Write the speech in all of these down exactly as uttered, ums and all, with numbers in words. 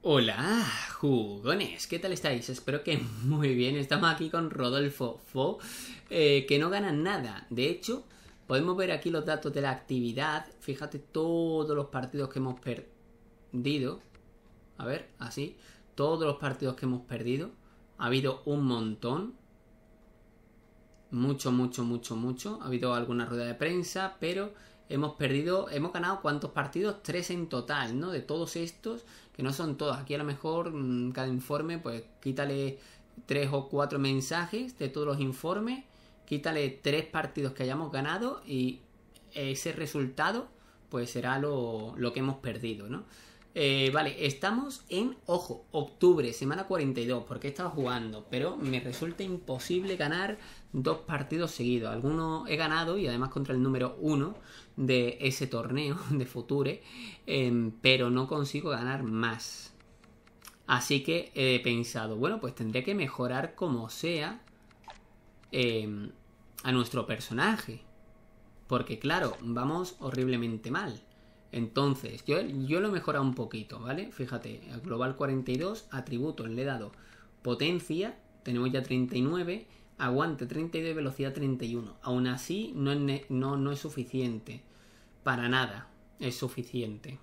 Hola, jugones, ¿qué tal estáis? Espero que muy bien. Estamos aquí con Rodolfo Fo, eh, que no gana nada. De hecho, podemos ver aquí los datos de la actividad. Fíjate todos los partidos que hemos perdido. A ver, así. Todos los partidos que hemos perdido. Ha habido un montón. Mucho, mucho, mucho, mucho. Ha habido alguna rueda de prensa, pero hemos perdido, hemos ganado ¿cuántos partidos? Tres en total, ¿no? De todos estos, que no son todos. Aquí a lo mejor cada informe, pues quítale tres o cuatro mensajes de todos los informes, quítale tres partidos que hayamos ganado y ese resultado pues será lo, lo que hemos perdido, ¿no? Eh, vale, estamos en, ojo, octubre, semana cuarenta y dos, porque he estado jugando, pero me resulta imposible ganar dos partidos seguidos. Algunos he ganado y además contra el número uno de ese torneo de Future, eh, pero no consigo ganar más. Así que he pensado, bueno, pues tendré que mejorar como sea eh, a nuestro personaje, porque claro, vamos horriblemente mal. Entonces, yo, yo lo he mejorado un poquito, ¿vale? Fíjate, a Global cuarenta y dos, atributos le he dado potencia, tenemos ya treinta y nueve, aguante treinta y dos, velocidad treinta y uno. Aún así, no es, no, no es suficiente. Para nada es suficiente.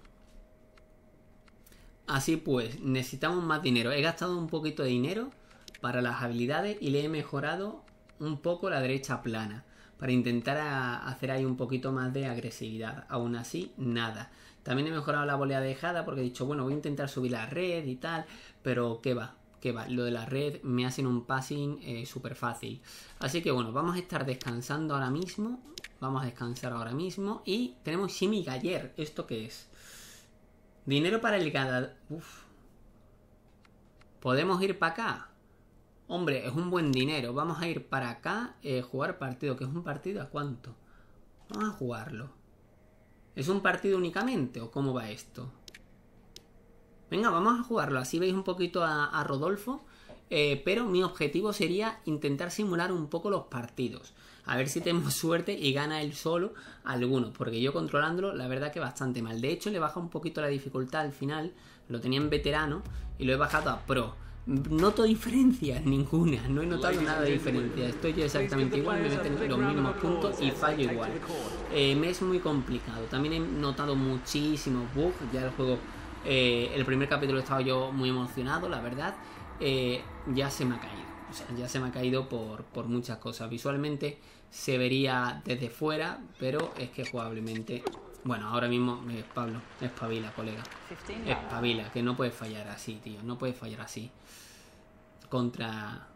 Así pues, necesitamos más dinero. He gastado un poquito de dinero para las habilidades y le he mejorado un poco la derecha plana, para intentar a hacer ahí un poquito más de agresividad. Aún así, nada. También he mejorado la volea dejada porque he dicho, bueno, voy a intentar subir la red y tal, pero qué va, qué va. Lo de la red me hacen un passing eh, súper fácil. Así que bueno, vamos a estar descansando ahora mismo. Vamos a descansar ahora mismo. Y tenemos Shimi Galler. ¿Esto qué es? Dinero para el gada... Uf. ¿Podemos ir para acá? Hombre, es un buen dinero. Vamos a ir para acá, eh, jugar partido. ¿Que es un partido a cuánto? Vamos a jugarlo. ¿Es un partido únicamente o cómo va esto? Venga, vamos a jugarlo. Así veis un poquito a, a Rodolfo. Eh, pero mi objetivo sería intentar simular un poco los partidos. A ver si tenemos suerte y gana él solo alguno. Porque yo controlándolo, la verdad que bastante mal. De hecho, le baja un poquito la dificultad al final. Lo tenía en veterano y lo he bajado a pro. Noto diferencias ninguna, no he notado nada de diferencia. Estoy yo exactamente igual, me meten los mínimos puntos y fallo igual. Eh, me es muy complicado. También he notado muchísimos bugs. Ya el juego, eh, el primer capítulo he estado yo muy emocionado, la verdad. Eh, ya se me ha caído. O sea, ya se me ha caído por, por muchas cosas. Visualmente se vería desde fuera, pero es que jugablemente... Bueno, ahora mismo, eh, Pablo, espabila, colega. Espabila, que no puedes fallar así, tío. No puedes fallar así. Contra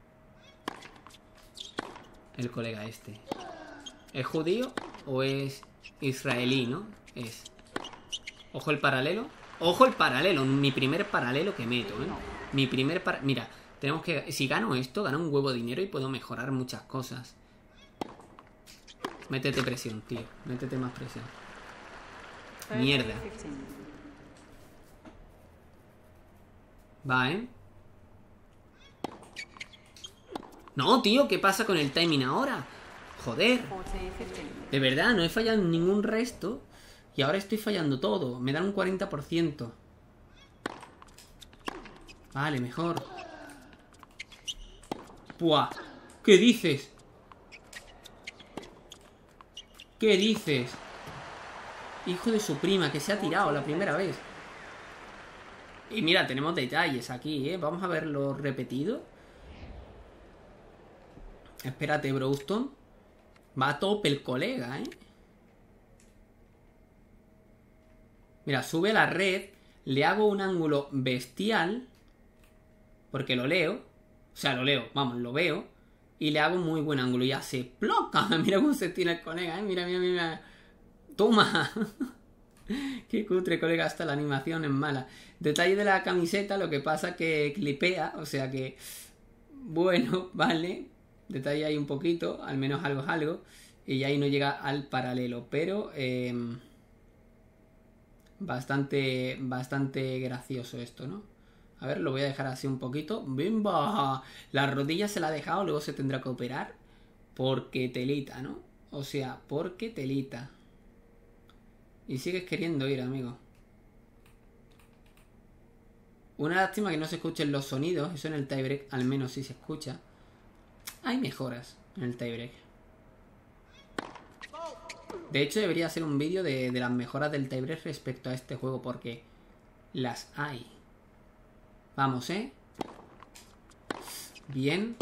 el colega este. ¿Es judío o es israelí, no? Es. Ojo el paralelo. Ojo el paralelo. Mi primer paralelo que meto, ¿eh? Mi primer par... Mira, tenemos que... Si gano esto, gano un huevo de dinero y puedo mejorar muchas cosas. Métete presión, tío. Métete más presión. Mierda. Va, ¿eh? No, tío, ¿qué pasa con el timing ahora? Joder. De verdad, no he fallado en ningún resto. Y ahora estoy fallando todo. Me dan un cuarenta por ciento. Vale, mejor. Buah. ¿Qué dices? ¿Qué dices? Hijo de su prima, que se ha tirado la primera vez. Y mira, tenemos detalles aquí, ¿eh? Vamos a verlo repetido. Espérate, Browston. Va a tope el colega, ¿eh? Mira, sube la red. Le hago un ángulo bestial. Porque lo leo. O sea, lo leo, vamos, lo veo. Y le hago un muy buen ángulo. Y hace ploca. Mira cómo se tira el colega, ¿eh? Mira, mira, mira. Toma. Qué cutre, colega, hasta la animación es mala. Detalle de la camiseta, lo que pasa que clipea, o sea que... Bueno, vale. Detalle ahí un poquito, al menos algo es algo. Y ahí no llega al paralelo, pero... Eh, bastante, bastante gracioso esto, ¿no? A ver, lo voy a dejar así un poquito. ¡Bimba! La rodilla se la ha dejado, luego se tendrá que operar. Porque telita, ¿no? O sea, porque telita. Y sigues queriendo ir, amigo. Una lástima que no se escuchen los sonidos. Eso en el tiebreak al menos sí se escucha. Hay mejoras en el tiebreak. De hecho debería hacer un vídeo de, de las mejoras del tiebreak respecto a este juego, porque las hay. Vamos, ¿eh? Bien.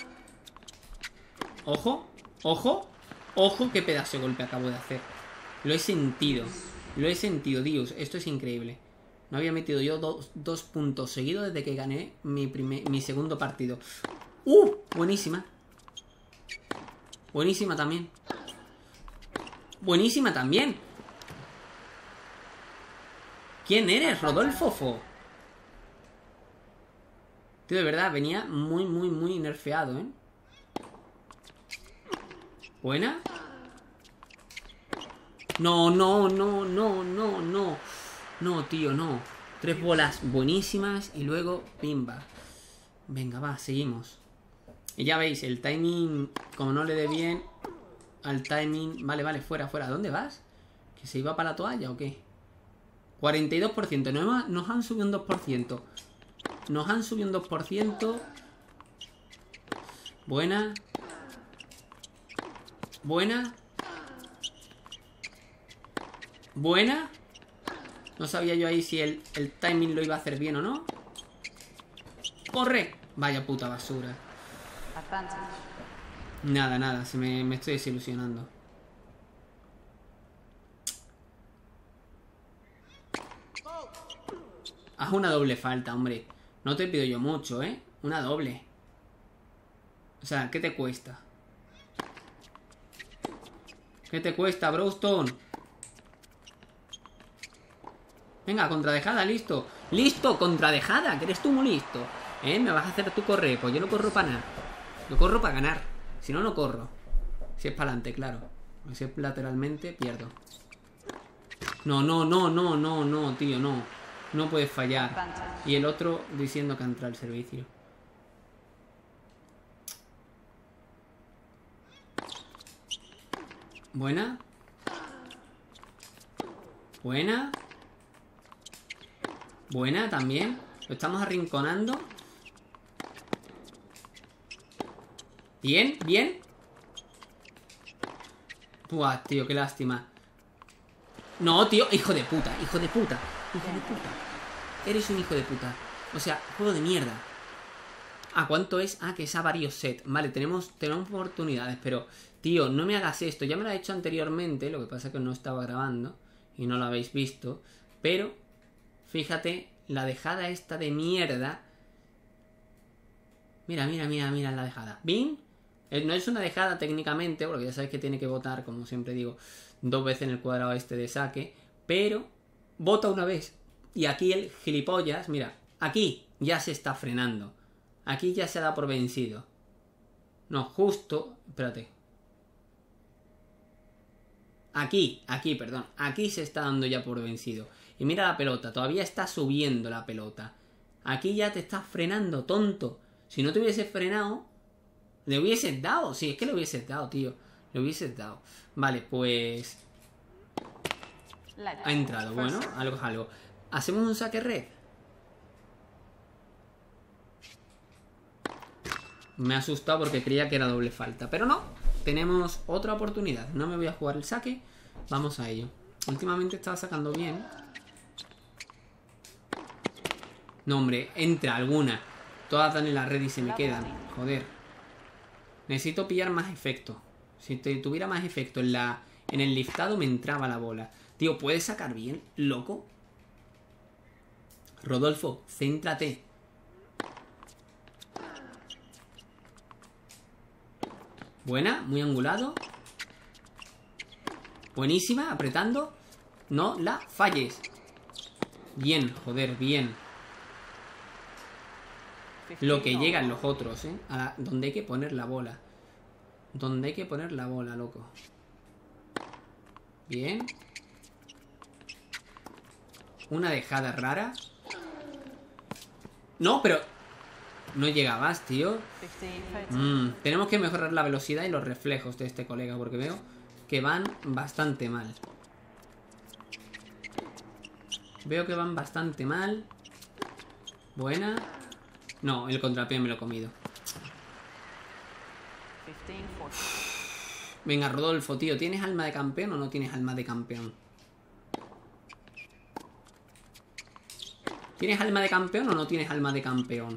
Ojo, ojo, ojo, qué pedazo de golpe acabo de hacer. Lo he sentido. Lo he sentido, Dios, esto es increíble. No había metido yo dos, dos puntos seguidos desde que gané mi, primer, mi segundo partido. ¡Uh! Buenísima. Buenísima también. Buenísima también. ¿Quién eres, Rodolfo Fo? Tío, de verdad, venía muy, muy, muy nerfeado, ¿eh? Buena. No, no, no, no, no, no. No, tío, no. Tres bolas buenísimas y luego pimba. Venga, va, seguimos. Y ya veis, el timing, como no le dé bien al timing... Vale, vale, fuera, fuera. ¿Dónde vas? ¿Que se iba para la toalla o qué? cuarenta y dos por ciento. Nos, nos han subido un dos por ciento. Nos han subido un dos por ciento. Buena. Buena. Buena. No sabía yo ahí si el, el timing lo iba a hacer bien o no. ¡Corre! Vaya puta basura. Nada, nada, se me, me estoy desilusionando. Haz una doble falta, hombre. No te pido yo mucho, ¿eh? Una doble. O sea, ¿qué te cuesta? ¿Qué te cuesta, Browstone? Venga, contradejada, listo. ¡Listo! Contradejada, que eres tú muy listo. ¿Eh? Me vas a hacer tú correr. Pues yo no corro para nada. Yo corro para ganar. Si no, no corro. Si es para adelante, claro. Si es lateralmente, pierdo. No, no, no, no, no, no, tío, no. No puedes fallar. Y el otro diciendo que entra al servicio. Buena. Buena. Buena también. Lo estamos arrinconando. Bien, bien. Buah, tío, qué lástima. No, tío, hijo de puta, hijo de puta. Hijo de puta. Eres un hijo de puta. O sea, juego de mierda. ¿A cuánto es? Ah, que es a varios sets. Vale, tenemos, tenemos oportunidades, pero... Tío, no me hagas esto. Ya me lo he hecho anteriormente. Lo que pasa es que no estaba grabando y no lo habéis visto. Pero, fíjate, la dejada esta de mierda. Mira, mira, mira, mira la dejada. ¿Bien? No es una dejada técnicamente, porque ya sabéis que tiene que votar, como siempre digo, dos veces en el cuadrado este de saque. Pero, vota una vez. Y aquí el gilipollas, mira, aquí ya se está frenando. Aquí ya se da por vencido. No, justo... Espérate. Aquí, aquí, perdón. Aquí se está dando ya por vencido. Y mira la pelota, todavía está subiendo la pelota. Aquí ya te estás frenando, tonto. Si no te hubieses frenado, le hubieses dado. Sí, es que le hubieses dado, tío. Le hubieses dado. Vale, pues... Ha entrado, bueno, algo es algo. ¿Hacemos un saque red? Me ha asustado porque creía que era doble falta. Pero no, tenemos otra oportunidad. No me voy a jugar el saque. Vamos a ello. Últimamente estaba sacando bien. No, hombre, entra alguna. Todas dan en la red y se me quedan. Joder. Necesito pillar más efecto. Si te tuviera más efecto en la en el liftado me entraba la bola. Tío, ¿puedes sacar bien, loco? Rodolfo, céntrate. Buena, muy angulado. Buenísima, apretando. No la falles. Bien, joder, bien. Lo que llegan los otros, ¿eh? A la, donde hay que poner la bola. Donde hay que poner la bola, loco. Bien. Una dejada rara. No, pero... No llegabas, tío. Mm, tenemos que mejorar la velocidad y los reflejos de este colega, porque veo que van bastante mal. Veo que van bastante mal. Buena. No, el contrapié me lo he comido. Venga, Rodolfo, tío, ¿tienes alma de campeón o no tienes alma de campeón? ¿Tienes alma de campeón o no tienes alma de campeón?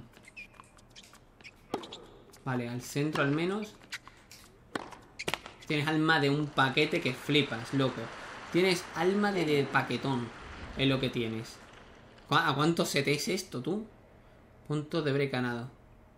Vale, al centro al menos. Tienes alma de un paquete que flipas, loco. Tienes alma de, de paquetón. Es lo que tienes. ¿A cuánto set es esto, tú? Puntos de break ganado.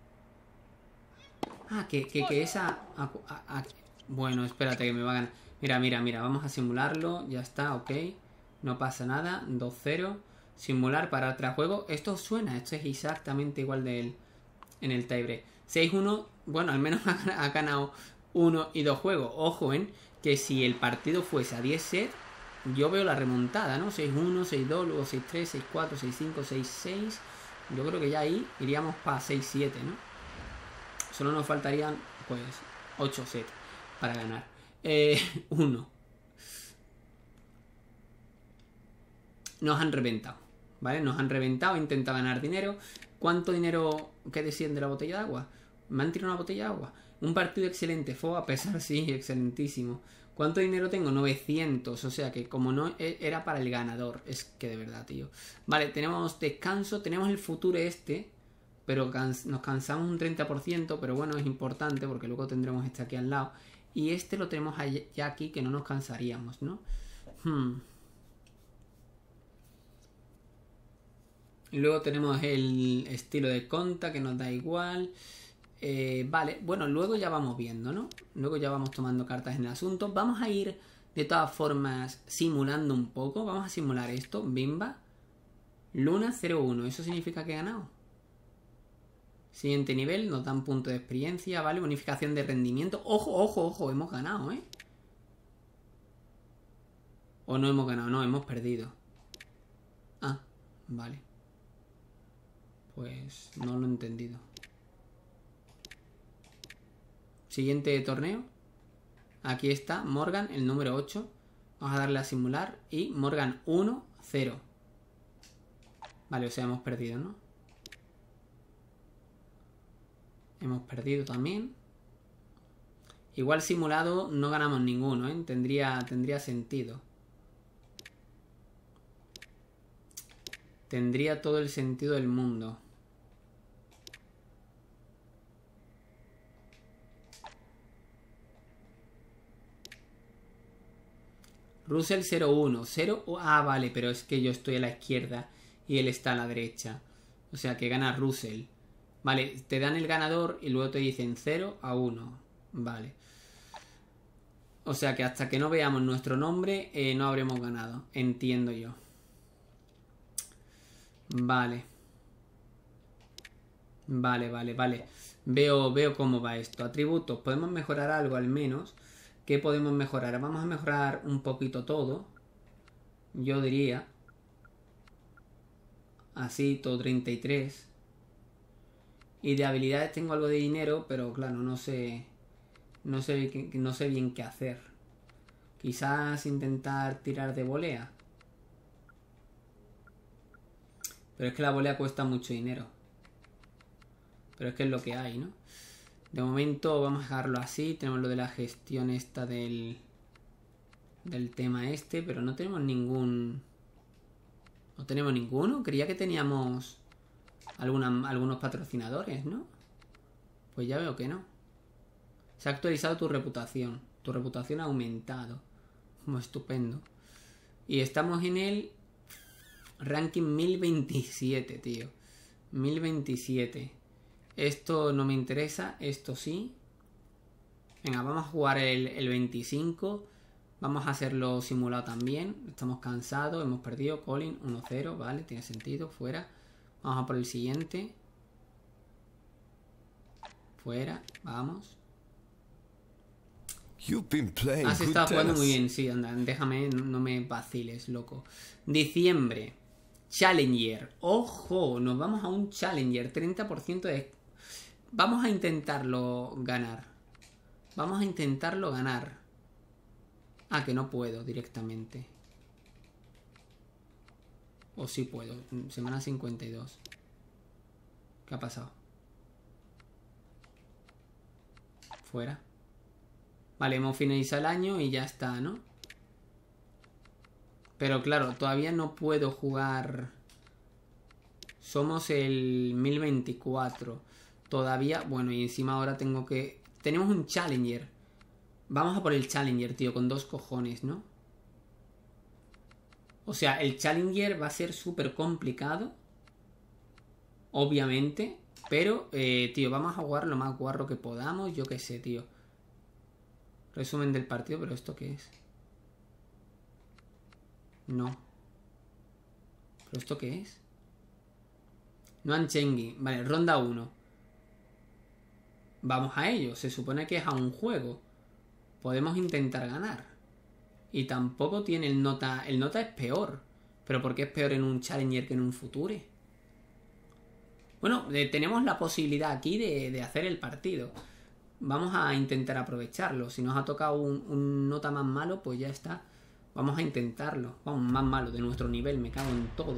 Ah, que, que, que esa... A, a, a, bueno, espérate que me va a ganar. Mira, mira, mira. Vamos a simularlo. Ya está, ok. No pasa nada. dos cero. Simular para atrás juego. Esto suena. Esto es exactamente igual de él en el tiebreak. seis uno. Bueno, al menos ha, ha ganado uno y dos juegos. Ojo, ¿eh? Que si el partido fuese a diez sets, yo veo la remontada, ¿no? seis uno, seis dos, luego seis tres, seis cuatro, seis cinco, seis seis. Yo creo que ya ahí iríamos para seis siete, ¿no? Solo nos faltarían, pues, ocho sets para ganar. Eh, uno. Nos han reventado, ¿vale? Nos han reventado, he intentado ganar dinero. ¿Cuánto dinero que desciende la botella de agua? ¿Me han tirado una botella de agua? Un partido excelente, fue a pesar, sí, excelentísimo. ¿Cuánto dinero tengo? novecientos, o sea que como no era para el ganador. Es que de verdad, tío. Vale, tenemos descanso, tenemos el futuro este, pero cans nos cansamos un treinta por ciento, pero bueno, es importante porque luego tendremos este aquí al lado. Y este lo tenemos ya aquí, que no nos cansaríamos, ¿no? Hmm. Y luego tenemos el estilo de conta, que nos da igual. Eh, vale, bueno, luego ya vamos viendo, ¿no? Luego ya vamos tomando cartas en el asunto. Vamos a ir, de todas formas, simulando un poco. Vamos a simular esto. Bimba. Luna cero uno. ¿Eso significa que he ganado? Siguiente nivel. Nos dan punto de experiencia, ¿vale? Bonificación de rendimiento. Ojo, ojo, ojo. Hemos ganado, ¿eh? O no hemos ganado, no, hemos perdido. Ah, vale. Pues no lo he entendido. Siguiente torneo. Aquí está Morgan, el número ocho. Vamos a darle a simular. Y Morgan uno cero. Vale, o sea, hemos perdido, ¿no? Hemos perdido también. Igual simulado no ganamos ninguno, ¿eh? Tendría, tendría sentido. Tendría todo el sentido del mundo. Russell cero uno. cero. Ah, vale, pero es que yo estoy a la izquierda y él está a la derecha. O sea que gana Russell. Vale, te dan el ganador y luego te dicen cero a uno. Vale. O sea que hasta que no veamos nuestro nombre, eh, no habremos ganado. Entiendo yo. Vale. Vale, vale, vale. Veo, veo cómo va esto. Atributos. Podemos mejorar algo al menos. ¿Qué podemos mejorar? Vamos a mejorar un poquito todo. Yo diría. Así, todo treinta y tres. Y de habilidades tengo algo de dinero, pero claro, no sé. No sé, no sé bien qué hacer. Quizás intentar tirar de volea. Pero es que la volea cuesta mucho dinero. Pero es que es lo que hay, ¿no? De momento vamos a dejarlo así. Tenemos lo de la gestión esta del... Del tema este. Pero no tenemos ningún... No tenemos ninguno. Creía que teníamos... Alguna, algunos patrocinadores, ¿no? Pues ya veo que no. Se ha actualizado tu reputación. Tu reputación ha aumentado. Como estupendo. Y estamos en el... Ranking mil veintisiete, tío. mil veintisiete. Esto no me interesa. Esto sí. Venga, vamos a jugar el, el veinticinco. Vamos a hacerlo simulado también. Estamos cansados. Hemos perdido. Colin uno cero. Vale, tiene sentido. Fuera. Vamos a por el siguiente. Fuera. Vamos. Has estado jugando muy bien. Sí, anda. Déjame. No, no me vaciles, loco. Diciembre. Challenger. ¡Ojo! Nos vamos a un Challenger. treinta por ciento de... Vamos a intentarlo ganar. Vamos a intentarlo ganar. Ah, que no puedo directamente. O sí puedo. Semana cincuenta y dos. ¿Qué ha pasado? Fuera. Vale, hemos finalizado el año y ya está, ¿no? Pero claro, todavía no puedo jugar. Somos el mil veinticuatro. Todavía, bueno, y encima ahora tengo que... Tenemos un Challenger. Vamos a por el Challenger, tío, con dos cojones, ¿no? O sea, el Challenger va a ser súper complicado. Obviamente. Pero, eh, tío, vamos a jugar lo más guarro que podamos. Yo qué sé, tío. Resumen del partido, pero ¿esto qué es? No. ¿Pero esto qué es? Nuan Chengi. Vale, ronda uno. Vamos a ello. Se supone que es a un juego. Podemos intentar ganar. Y tampoco tiene el nota... El nota es peor. Pero ¿por qué es peor en un Challenger que en un Future? Bueno, eh, tenemos la posibilidad aquí de, de hacer el partido. Vamos a intentar aprovecharlo. Si nos ha tocado un, un nota más malo, pues ya está. Vamos a intentarlo. Vamos, más malo de nuestro nivel. Me cago en todo.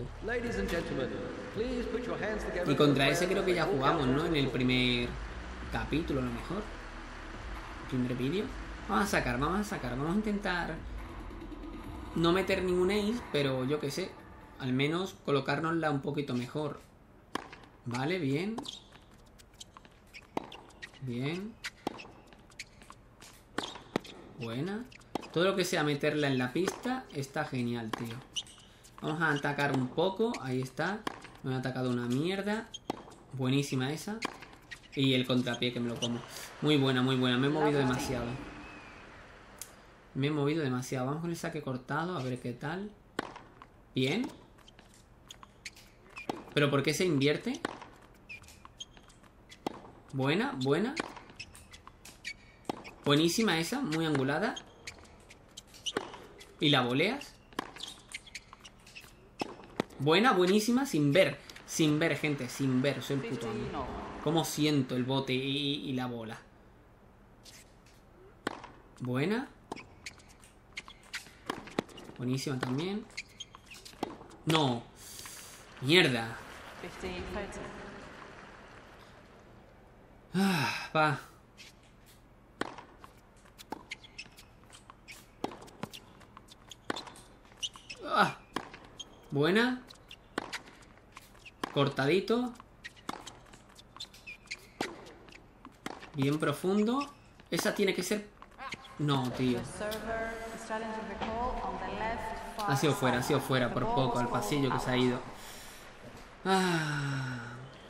Y contra ese creo que ya jugamos, ¿no? En el primer capítulo, a lo mejor. Primer vídeo. Vamos a sacar, vamos a sacar. Vamos a intentar no meter ningún ace, pero yo qué sé. Al menos colocárnosla un poquito mejor. Vale, bien. Bien. Buena. Todo lo que sea meterla en la pista está genial, tío. Vamos a atacar un poco. Ahí está. Me ha atacado una mierda. Buenísima esa. Y el contrapié que me lo como. Muy buena, muy buena. Me he movido demasiado. Me he movido demasiado. Vamos con el saque cortado. A ver qué tal. Bien. ¿Pero por qué se invierte? Buena, buena. Buenísima esa. Muy angulada. ¿Y la voleas? Buena, buenísima. Sin ver. Sin ver, gente. Sin ver. Soy el puto amo. Cómo siento el bote y, y la bola. Buena. Buenísima también. No. Mierda. Ah, va. Ah. Buena. Cortadito. Bien profundo. Esa tiene que ser... No, tío. Ha sido fuera, ha sido fuera por poco. Al pasillo que se ha ido. Ah.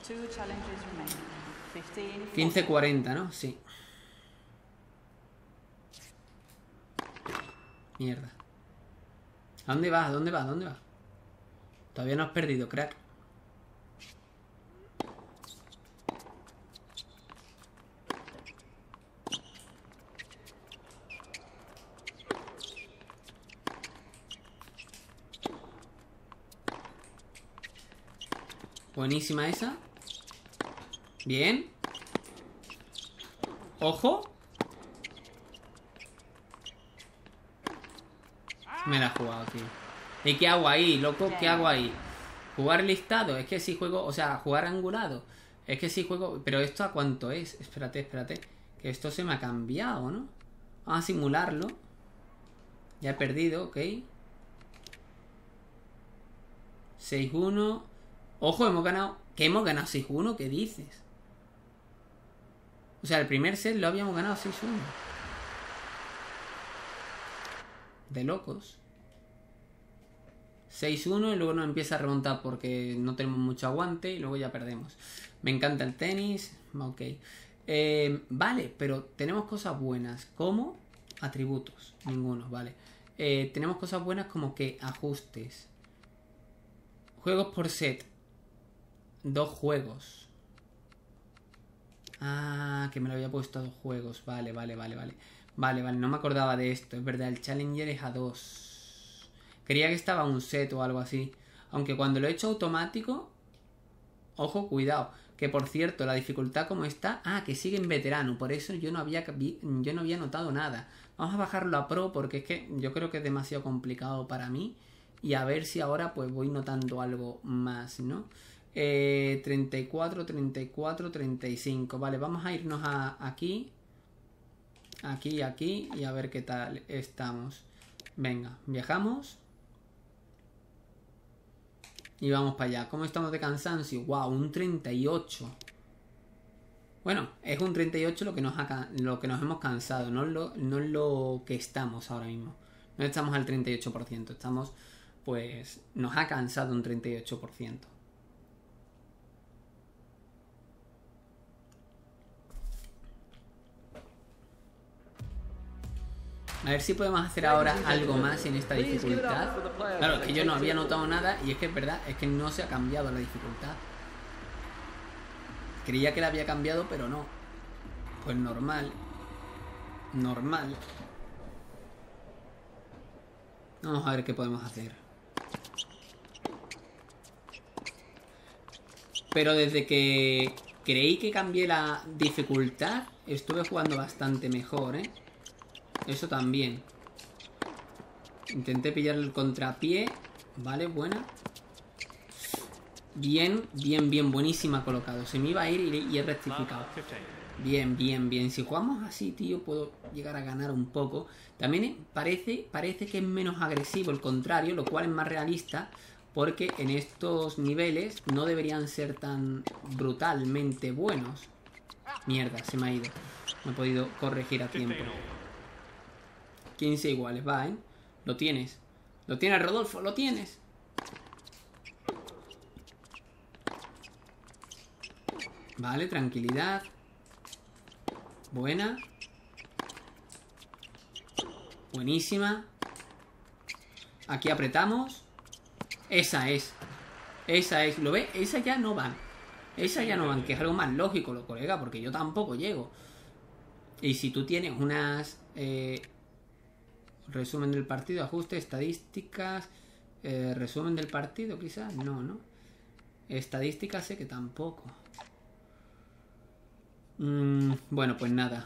quince cuarenta, ¿no? Sí. Mierda. ¿A dónde vas? ¿A dónde vas? ¿A dónde vas? Todavía no has perdido, crack. Buenísima esa. Bien. Ojo. Me la he jugado, tío. ¿Y qué hago ahí, loco? ¿Qué hago ahí? ¿Jugar listado? Es que si juego... O sea, jugar angulado. Es que si juego... Pero ¿esto a cuánto es? Espérate, espérate. Que esto se me ha cambiado, ¿no? Vamos a simularlo. Ya he perdido, ok. seis uno. Ojo, hemos ganado... ¿Qué hemos ganado seis uno? ¿Qué dices? O sea, el primer set lo habíamos ganado seis uno. De locos. seis uno y luego nos empieza a remontar porque no tenemos mucho aguante y luego ya perdemos. Me encanta el tenis. Ok. Eh, vale, pero tenemos cosas buenas. ¿Cómo? Atributos. Ninguno, vale. Eh, tenemos cosas buenas como que ajustes. Juegos por set. Dos juegos. Ah, que me lo había puesto a dos juegos. Vale, vale, vale, vale. Vale, vale, no me acordaba de esto. Es verdad, el Challenger es a dos. Creía que estaba un set o algo así. Aunque cuando lo he hecho automático... Ojo, cuidado. Que por cierto, la dificultad como está... Ah, que sigue en veterano. Por eso yo no había, yo no había notado nada. Vamos a bajarlo a pro porque es que yo creo que es demasiado complicado para mí. Y a ver si ahora pues voy notando algo más, ¿no? Eh, treinta y cuatro, treinta y cuatro, treinta y cinco. Vale, vamos a irnos a aquí. Aquí, aquí. Y a ver qué tal estamos. Venga, viajamos. Y vamos para allá. ¿Cómo estamos de cansancio? Wow, un treinta y ocho. Bueno, es un treinta y ocho lo que nos, ha, lo que nos hemos cansado. No es lo, no es lo que estamos ahora mismo. No estamos al treinta y ocho por ciento. Estamos, pues, nos ha cansado un treinta y ocho por ciento. A ver si podemos hacer ahora algo más en esta dificultad. Claro, es que yo no había notado nada y es que es verdad, es que no se ha cambiado la dificultad. Creía que la había cambiado, pero no. Pues normal. Normal. Vamos a ver qué podemos hacer. Pero desde que creí que cambié la dificultad, estuve jugando bastante mejor, ¿eh? Eso también. Intenté pillar el contrapié. Vale, buena. Bien, bien, bien. Buenísima colocado. Se me iba a ir y, y he rectificado. Bien, bien, bien. Si jugamos así, tío, puedo llegar a ganar un poco. También parece, parece que es menos agresivo el contrario, lo cual es más realista. Porque en estos niveles no deberían ser tan brutalmente buenos. Mierda, se me ha ido. No he podido corregir a tiempo. quince iguales, va, ¿eh? Lo tienes. Lo tienes, Rodolfo, lo tienes. Vale, tranquilidad. Buena. Buenísima. Aquí apretamos. Esa es. Esa es. ¿Lo ves? Esa ya no van. Esa ya no van, que es algo más lógico, lo colega, porque yo tampoco llego. Y si tú tienes unas... Eh, resumen del partido, ajuste, estadísticas... Eh, resumen del partido, quizás. No, ¿no? Estadísticas sé que tampoco. Mm, bueno, pues nada.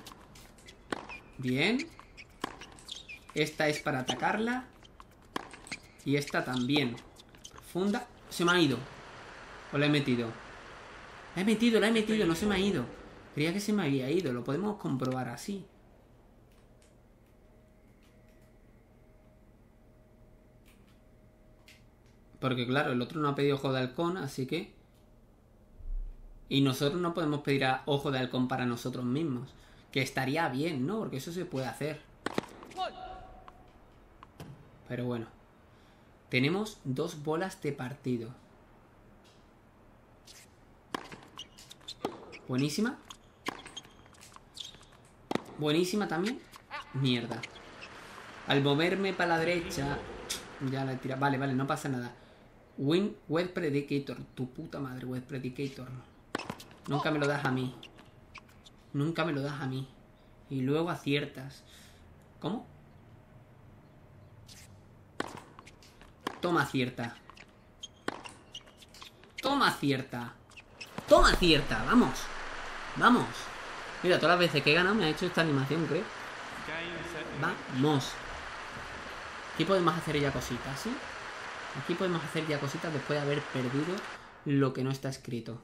Bien. Esta es para atacarla. Y esta también. Profunda. Se me ha ido. ¿O la he metido? La he metido, la he metido, no se me ha ido. Creía que se me había ido. Lo podemos comprobar así. Porque claro, el otro no ha pedido ojo de halcón, así que... Y nosotros no podemos pedir a ojo de halcón para nosotros mismos. Que estaría bien, ¿no? Porque eso se puede hacer. Pero bueno. Tenemos dos bolas de partido. Buenísima. Buenísima también. Mierda. Al moverme para la derecha... Ya la he tirado. Vale, vale, no pasa nada. Win Web Predicator. Tu puta madre, Web Predicator. Nunca me lo das a mí. Nunca me lo das a mí. Y luego aciertas. ¿Cómo? Toma acierta. Toma acierta. Toma acierta, vamos. Vamos. Mira, todas las veces que he ganado me ha hecho esta animación, creo. Vamos. Aquí podemos hacer ya cositas, ¿sí? Aquí podemos hacer ya cositas después de haber perdido lo que no está escrito.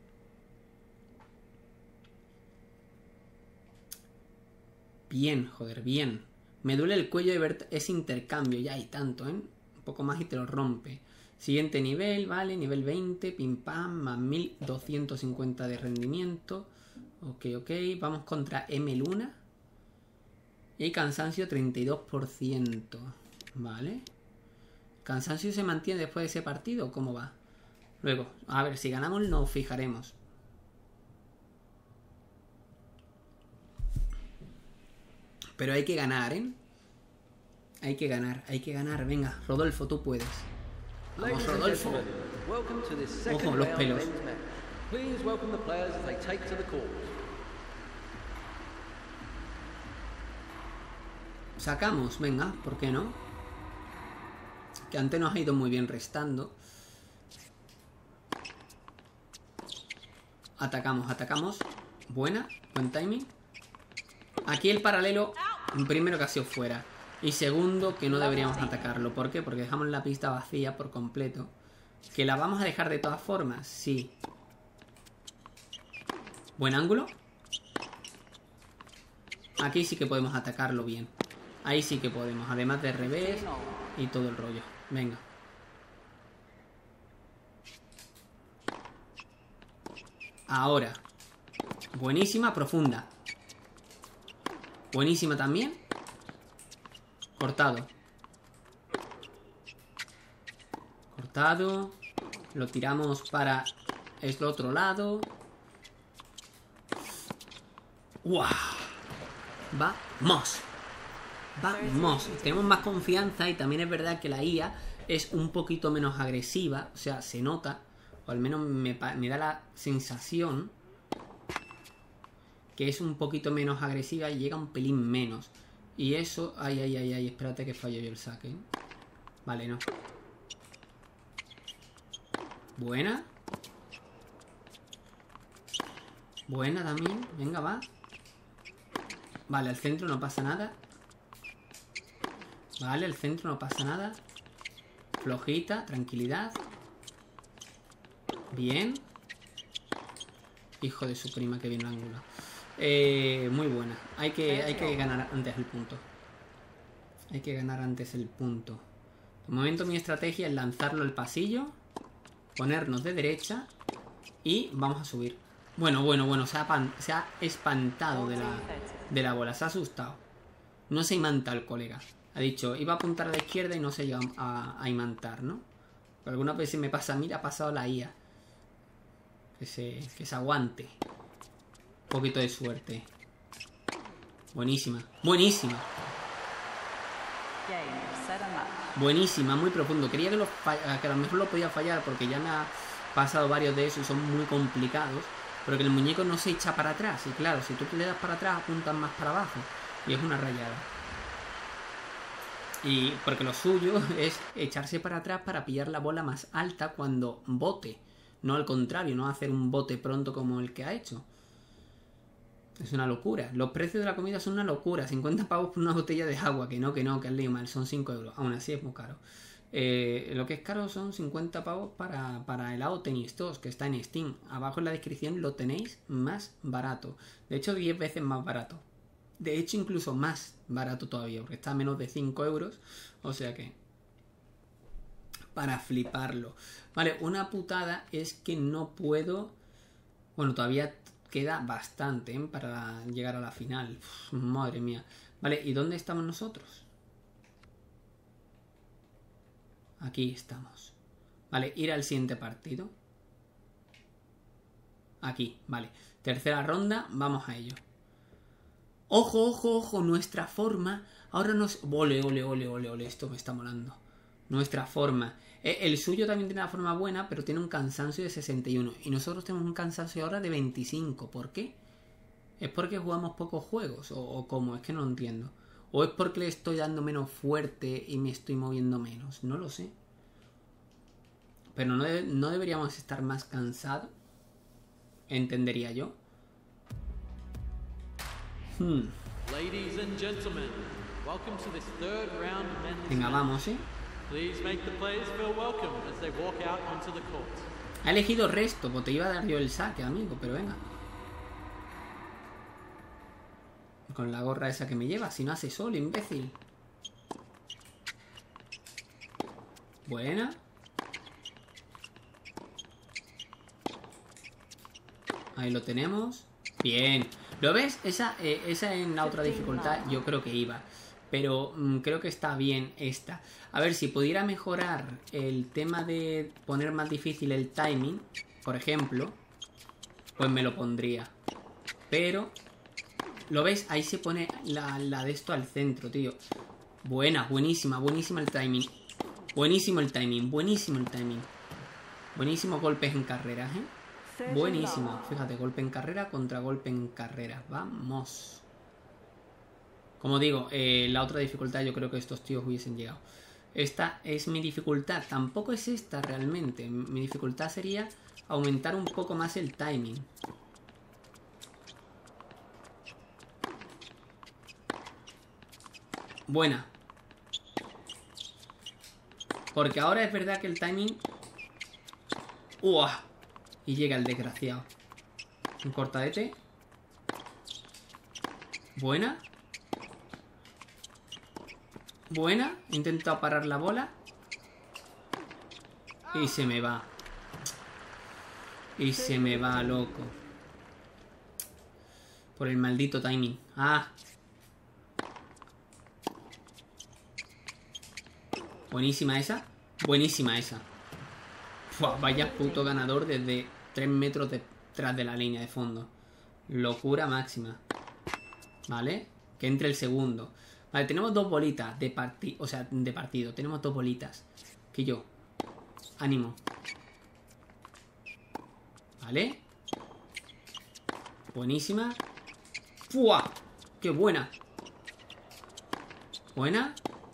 Bien, joder, bien. Me duele el cuello de ver ese intercambio. Ya hay tanto, ¿eh? Un poco más y te lo rompe. Siguiente nivel, vale, nivel veinte, pim pam, más mil doscientos cincuenta de rendimiento. Ok, ok, vamos contra M Luna. Y hay cansancio treinta y dos por ciento. Vale. ¿Cansancio se mantiene después de ese partido o cómo va? Luego, a ver, si ganamos nos fijaremos. Pero hay que ganar, ¿eh? Hay que ganar, hay que ganar. Venga, Rodolfo, tú puedes. Vamos, Rodolfo. Ojo, los pelos. Sacamos, venga, ¿por qué no? Que antes nos ha ido muy bien restando. Atacamos, atacamos. Buena, buen timing. Aquí el paralelo, primero que ha sido fuera. Y segundo, que no deberíamos atacarlo. ¿Por qué? Porque dejamos la pista vacía por completo. ¿Que la vamos a dejar de todas formas? Sí. Buen ángulo. Aquí sí que podemos atacarlo bien. Ahí sí que podemos, además de revés y todo el rollo. Venga. Ahora. Buenísima, profunda. Buenísima también. Cortado. Cortado. Lo tiramos para el otro lado. ¡Wow! ¡Vamos! ¡Vamos! Tenemos más confianza y también es verdad que la I A es un poquito menos agresiva. O sea, se nota. O al menos me, me da la sensación que es un poquito menos agresiva y llega un pelín menos. Y eso... Ay, ay, ay, ay. Espérate que fallo yo el saque. Vale, no. Buena. Buena también. Venga, va. Vale, al centro no pasa nada. Vale, al centro no pasa nada. Flojita, tranquilidad. Bien. Hijo de su prima, que bien ángulo. Eh, muy buena. Hay que, hay que ganar antes el punto. Hay que ganar antes el punto. De momento mi estrategia es lanzarlo al pasillo, ponernos de derecha y vamos a subir. Bueno, bueno, bueno, se ha, pan, se ha espantado de la, de la bola, se ha asustado. No se imanta el colega. Ha dicho, iba a apuntar a la izquierda y no se llega a, a imantar, ¿no? Pero alguna vez se me pasa, mira, ha pasado la I A. Que se, que se aguante. Un poquito de suerte. Buenísima, buenísima. Buenísima, muy profundo. Quería que, lo que a lo mejor lo podía fallar porque ya me ha pasado varios de esos y son muy complicados. Pero que el muñeco no se echa para atrás. Y claro, si tú le das para atrás, apuntan más para abajo. Y es una rayada. Y porque lo suyo es echarse para atrás para pillar la bola más alta cuando bote. No al contrario, no hacer un bote pronto como el que ha hecho. Es una locura. Los precios de la comida son una locura. cincuenta pavos por una botella de agua. Que no, que no, que has leído mal. Son cinco euros. Aún así es muy caro. Eh, lo que es caro son cincuenta pavos para, para helado tenis dos, que está en Steam. Abajo en la descripción lo tenéis más barato. De hecho, diez veces más barato. De hecho, incluso más barato todavía, porque está a menos de cinco euros. O sea que... para fliparlo. Vale, una putada es que no puedo... Bueno, todavía queda bastante, ¿eh? Para llegar a la final. Uf, madre mía. Vale, ¿y dónde estamos nosotros? Aquí estamos. Vale, ir al siguiente partido. Aquí, vale. Tercera ronda, vamos a ello. Ojo, ojo, ojo, nuestra forma. Ahora nos... Ole, ole, ole, ole, ole, esto me está molando. Nuestra forma. Eh, el suyo también tiene una forma buena, pero tiene un cansancio de sesenta y uno. Y nosotros tenemos un cansancio ahora de veinticinco. ¿Por qué? ¿Es porque jugamos pocos juegos? ¿O, o cómo? Es que no entiendo. ¿O es porque le estoy dando menos fuerte y me estoy moviendo menos? No lo sé. Pero no, de, no deberíamos estar más cansados. Entendería yo. Hmm. Venga, vamos, ¿eh? Ha elegido resto, pues te iba a dar yo el saque, amigo, pero venga. Con la gorra esa que me lleva, si no hace sol, imbécil. Buena. Ahí lo tenemos. Bien. ¿Lo ves? Esa, eh, esa en la otra dificultad yo creo que iba. Pero mmm, creo que está bien esta. A ver, si pudiera mejorar el tema de poner más difícil el timing, por ejemplo, pues me lo pondría. Pero, ¿lo ves? Ahí se pone la, la de esto al centro, tío. Buena, buenísima, buenísima el timing. Buenísimo el timing, buenísimo el timing. Buenísimos golpes en carreras, ¿eh? Buenísimo. Fíjate, golpe en carrera contra golpe en carrera. Vamos. Como digo, eh, la otra dificultad yo creo que estos tíos hubiesen llegado. Esta es mi dificultad. Tampoco es esta realmente. Mi dificultad sería aumentar un poco más el timing. Buena. Porque ahora es verdad que el timing ¡Uah! Y llega el desgraciado. Un cortadete. Buena. Buena. He intentado parar la bola. Y se me va. Y se me va, loco. Por el maldito timing. Ah. Buenísima esa. Buenísima esa. Uf, vaya puto ganador desde tres metros detrás de la línea de fondo. Locura máxima. Vale. Que entre el segundo. Vale, tenemos dos bolitas de partido. O sea, de partido. Tenemos dos bolitas. Que yo. Ánimo. Vale. Buenísima. ¡Fua! ¡Qué buena! ¿Buena?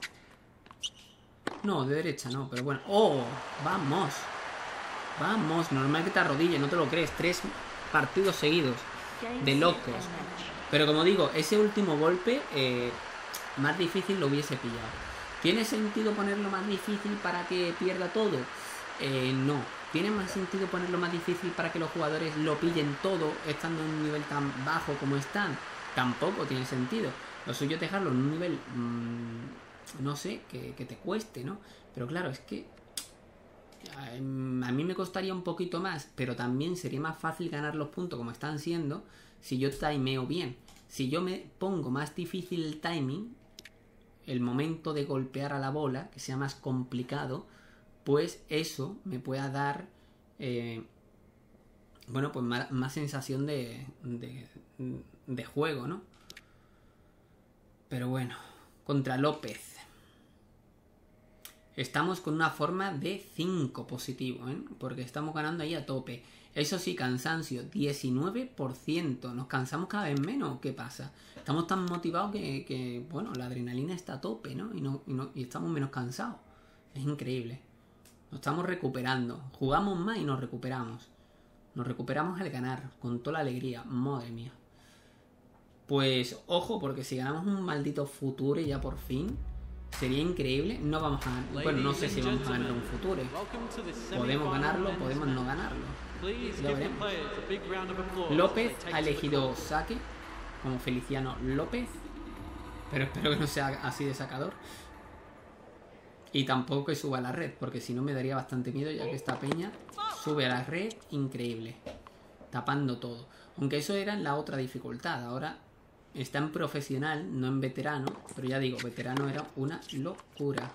No, de derecha no, pero bueno. ¡Oh! ¡Vamos! Vamos, normal que te arrodilles, no te lo crees. Tres partidos seguidos. De locos. Pero como digo, ese último golpe eh, más difícil lo hubiese pillado. ¿Tiene sentido ponerlo más difícil para que pierda todo? Eh, no. ¿Tiene más sentido ponerlo más difícil para que los jugadores lo pillen todo estando en un nivel tan bajo como están? Tampoco tiene sentido. Lo suyo es dejarlo en un nivel, mmm, no sé, que, que te cueste, ¿no? Pero claro, es que a mí me costaría un poquito más, pero también sería más fácil ganar los puntos como están siendo si yo timeo bien. Si yo me pongo más difícil el timing, el momento de golpear a la bola, que sea más complicado, pues eso me pueda dar, eh, bueno, pues más, más sensación de, de, de juego, ¿no? Pero bueno, contra López. Estamos con una forma de cinco positivo, ¿eh? Porque estamos ganando ahí a tope. Eso sí, cansancio, diecinueve por ciento. ¿Nos cansamos cada vez menos? ¿Qué pasa? Estamos tan motivados que, que bueno, la adrenalina está a tope, ¿no? Y, no, y, no, y estamos menos cansados. Es increíble. Nos estamos recuperando. Jugamos más y nos recuperamos. Nos recuperamos al ganar. Con toda la alegría. Madre mía. Pues ojo, porque si ganamos un maldito Future ya por fin, sería increíble. No vamos a... Bueno, no sé si vamos a ganar un Future. Podemos ganarlo, podemos no ganarlo. Lo veremos. López ha elegido saque como Feliciano López. Pero espero que no sea así de sacador. Y tampoco que suba a la red, porque si no me daría bastante miedo, ya que esta peña sube a la red increíble, tapando todo. Aunque eso era en la otra dificultad. Ahora está en profesional, no en veterano. Pero ya digo, veterano era una locura.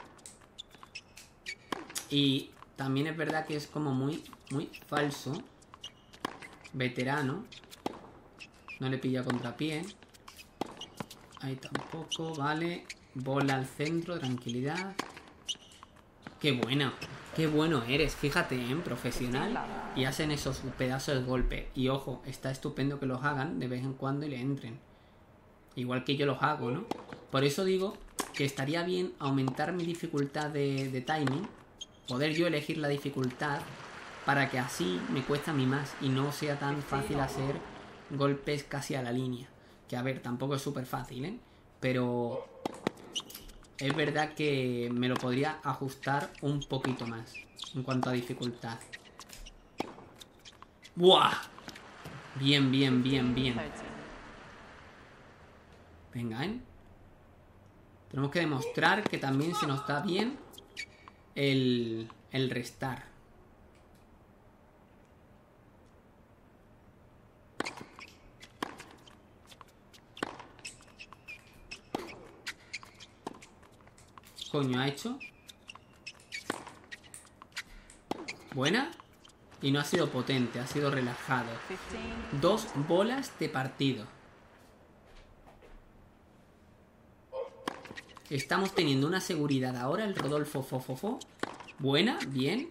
Y también es verdad que es como muy, muy falso. Veterano. No le pilla contrapié. Ahí tampoco, vale. Bola al centro, tranquilidad. Qué bueno, qué bueno eres. Fíjate, en ¿eh? Profesional. Y hacen esos pedazos de golpe. Y ojo, está estupendo que los hagan de vez en cuando y le entren. Igual que yo los hago, ¿no? Por eso digo que estaría bien aumentar mi dificultad de, de timing. Poder yo elegir la dificultad para que así me cueste a mí más y no sea tan fácil hacer golpes casi a la línea. Que a ver, tampoco es súper fácil, ¿eh? Pero es verdad que me lo podría ajustar un poquito más en cuanto a dificultad. ¡Buah! Bien, bien, bien, bien. Venga, ¿eh? Tenemos que demostrar que también se nos da bien el, el restar. Coño, ha hecho. Buena. Y no ha sido potente, ha sido relajado. Dos bolas de partido. Estamos teniendo una seguridad ahora. El Rodolfo Fofofo. Buena, bien.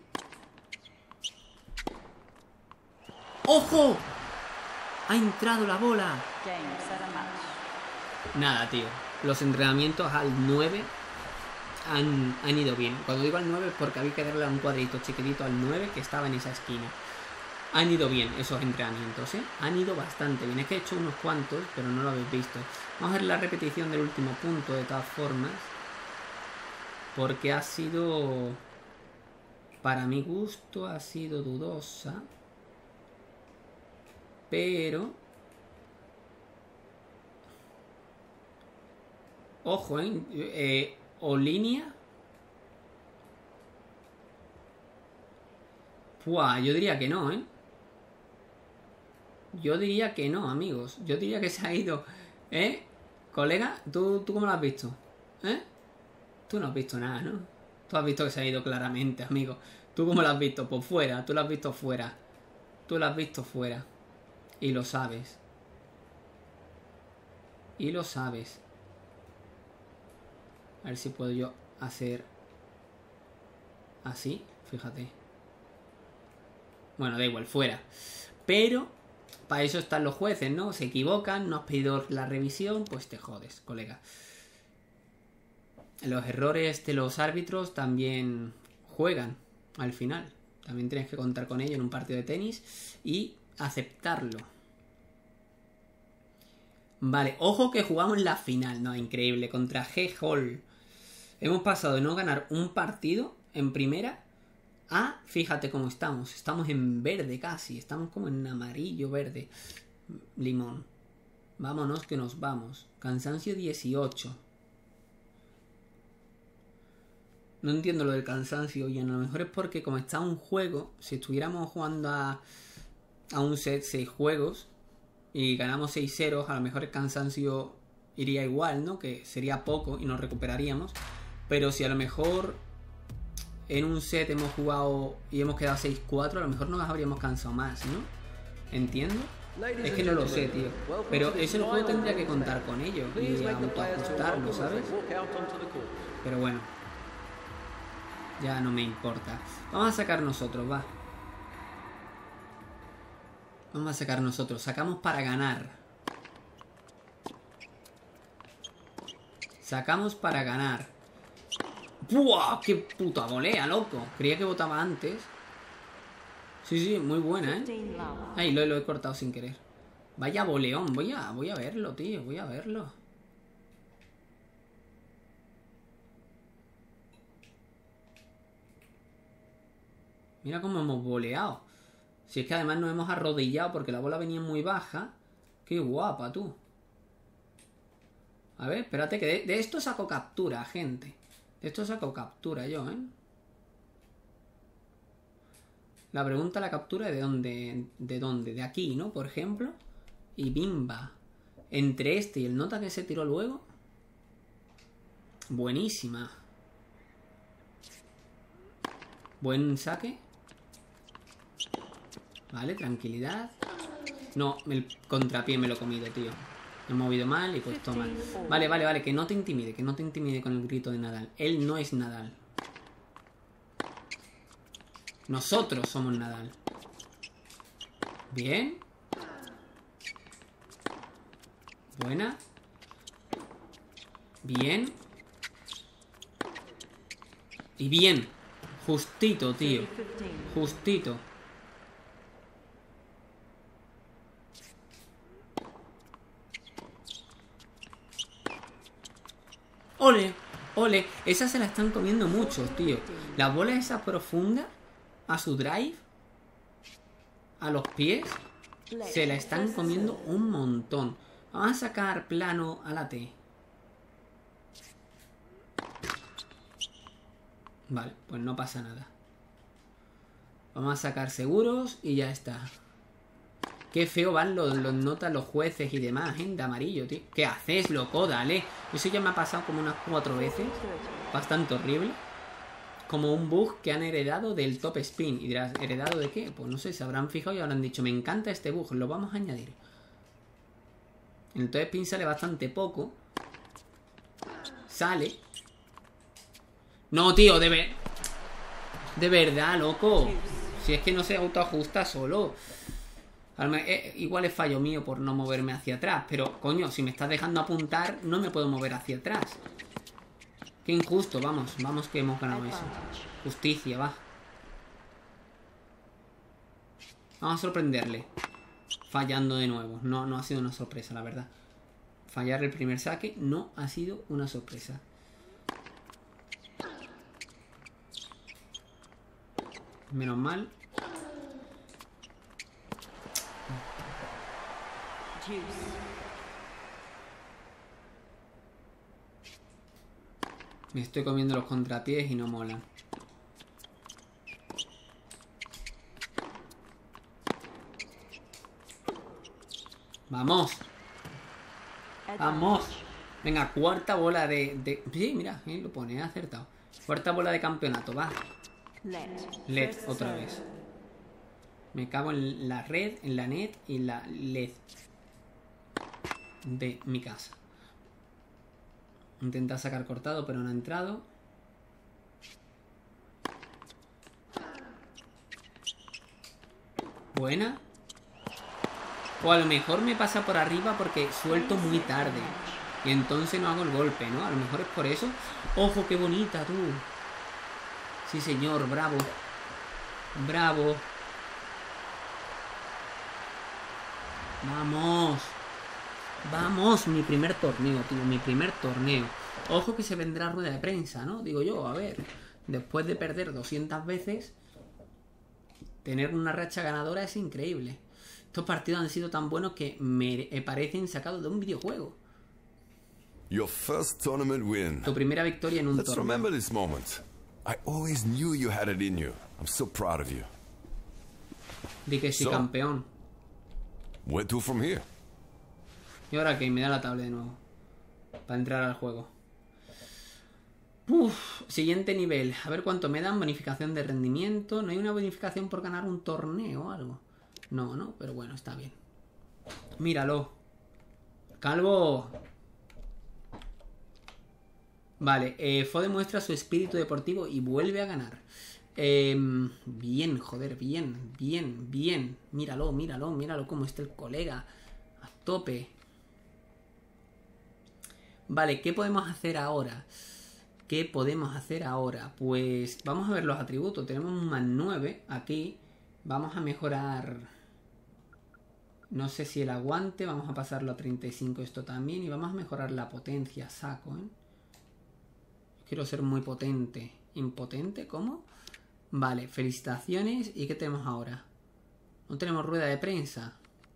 ¡Ojo! Ha entrado la bola. Nada, tío. Los entrenamientos al nueve han, han ido bien. Cuando digo al nueve es porque había que darle a un cuadrito chiquitito al nueve que estaba en esa esquina. Han ido bien esos entrenamientos, ¿eh? Han ido bastante bien. Es que he hecho unos cuantos, pero no lo habéis visto. Vamos a ver la repetición del último punto, de todas formas. Porque ha sido... para mi gusto ha sido dudosa. Pero... Ojo, ¿eh? eh o línea. Puah, yo diría que no, ¿eh? Yo diría que no, amigos. Yo diría que se ha ido. ¿Eh? Colega, ¿tú, tú cómo lo has visto? ¿Eh? Tú no has visto nada, ¿no? Tú has visto que se ha ido claramente, amigo. ¿Tú cómo lo has visto? Pues fuera. Tú lo has visto fuera. Tú lo has visto fuera. Y lo sabes. Y lo sabes. A ver si puedo yo hacer así. Fíjate. Bueno, da igual, fuera. Pero para eso están los jueces, ¿no? Se equivocan, no has pedido la revisión, pues te jodes, colega. Los errores de los árbitros también juegan al final. También tienes que contar con ello en un partido de tenis y aceptarlo. Vale, ojo que jugamos la final, ¿no? Increíble, contra G-Hall. Hemos pasado de no ganar un partido en primera a, fíjate cómo estamos. Estamos en verde casi, estamos como en amarillo, verde. Limón. Vámonos que nos vamos. Cansancio dieciocho. No entiendo lo del cansancio y a lo mejor es porque como está un juego, si estuviéramos jugando a, a un set seis juegos y ganamos seis cero, a lo mejor el cansancio iría igual, ¿no? Que sería poco y nos recuperaríamos. Pero si a lo mejor en un set hemos jugado y hemos quedado seis cuatro, a lo mejor nos habríamos cansado más, ¿no? ¿Entiendo? Es que no lo sé, tío. Pero eso el juego tendría que contar con ello y autoajustarlo, ¿sabes? Pero bueno. Ya no me importa. Vamos a sacar nosotros, va. Vamos a sacar nosotros. Sacamos para ganar. Sacamos para ganar. ¡Buah! ¡Qué puta volea, loco! Creía que votaba antes. Sí, sí, muy buena, ¿eh? Ay, lo, lo he cortado sin querer. Vaya boleón. Voy a, voy a verlo, tío. Voy a verlo. Mira cómo hemos voleado. Si es que además nos hemos arrodillado porque la bola venía muy baja. Qué guapa, tú. A ver, espérate que de, de esto saco captura, gente. De esto saco captura yo, ¿eh? La pregunta, la captura de dónde, de dónde, de aquí, ¿no? Por ejemplo. Y bimba. Entre este y el nota que se tiró luego. Buenísima. Buen saque. Vale, tranquilidad. No, el contrapié me lo he comido, tío. Me he movido mal y pues toma. Vale, vale, vale, que no te intimide, que no te intimide con el grito de Nadal. Él no es Nadal. Nosotros somos Nadal. Bien. Buena. Bien. Y bien. Justito, tío. Justito. ¡Ole! ¡Ole! Esas se la están comiendo muchos, tío. La bola esa profunda a su drive, a los pies, se la están comiendo un montón. Vamos a sacar plano a la T. Vale, pues no pasa nada. Vamos a sacar seguros y ya está. Qué feo van los, los notas, los jueces y demás, ¿eh? De amarillo, tío. ¿Qué haces, loco? Dale. Eso ya me ha pasado como unas cuatro veces. Bastante horrible. Como un bug que han heredado del top spin. Y dirás, ¿heredado de qué? Pues no sé, se habrán fijado y habrán dicho, me encanta este bug, lo vamos a añadir. En el top spin sale bastante poco. Sale. No, tío, de ver... De verdad, loco. Si es que no se autoajusta solo. Eh, igual es fallo mío por no moverme hacia atrás. Pero, coño, si me estás dejando apuntar, no me puedo mover hacia atrás. Qué injusto, vamos. Vamos que hemos ganado eso. Justicia, va. Vamos a sorprenderle. Fallando de nuevo. No, no ha sido una sorpresa, la verdad. Fallar el primer saque no ha sido una sorpresa. Menos mal. Me estoy comiendo los contrapiés y no molan. ¡Vamos! ¡Vamos! Venga, cuarta bola de... de... Sí, mira, eh, lo pone, he acertado. Cuarta bola de campeonato, va. L E D, otra vez. Me cago en la red, en la net y la L E D de mi casa. Intenta sacar cortado, pero no ha entrado. Buena. O a lo mejor me pasa por arriba porque suelto muy tarde. Y entonces no hago el golpe, ¿no? A lo mejor es por eso. ¡Ojo, qué bonita, tú! Sí, señor, bravo. Bravo. Vamos. Vamos, mi primer torneo, tío. Mi primer torneo. Ojo que se vendrá rueda de prensa, ¿no? Digo yo, a ver. Después de perder doscientas veces, tener una racha ganadora es increíble. Estos partidos han sido tan buenos que me parecen sacados de un videojuego. Your first tournament win. Tu primera victoria en un Let's torneo. remember this moment. I always knew you had it in you. I'm so proud of you. Di que sí, So, campeón. Where to from here? Y ahora que me da la tablet de nuevo. Para entrar al juego. Uf, siguiente nivel. A ver cuánto me dan. Bonificación de rendimiento. ¿No hay una bonificación por ganar un torneo o algo? No, no, pero bueno, está bien. Míralo. Calvo. Vale, eh, Fode muestra su espíritu deportivo y vuelve a ganar. Eh, bien, joder, bien, bien, bien. Míralo, míralo, míralo cómo está el colega. A tope. Vale, ¿qué podemos hacer ahora? ¿Qué podemos hacer ahora? Pues vamos a ver los atributos. Tenemos un más nueve aquí. Vamos a mejorar... No sé si el aguante. Vamos a pasarlo a treinta y cinco esto también. Y vamos a mejorar la potencia. Saco, ¿eh? Quiero ser muy potente. ¿Impotente? ¿Cómo? Vale, felicitaciones. ¿Y qué tenemos ahora? No tenemos rueda de prensa.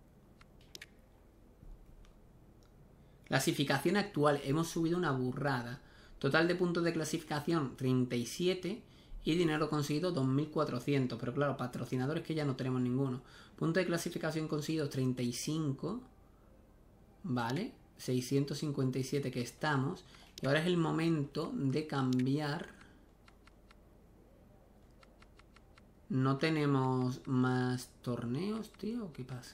Clasificación actual. Hemos subido una burrada. Total de puntos de clasificación treinta y siete. Y dinero conseguido dos mil cuatrocientos. Pero claro, patrocinadores que ya no tenemos ninguno. Punto de clasificación conseguido treinta y cinco. Vale. seiscientos cincuenta y siete que estamos. Y ahora es el momento de cambiar. No tenemos más torneos, tío. ¿Qué pasa?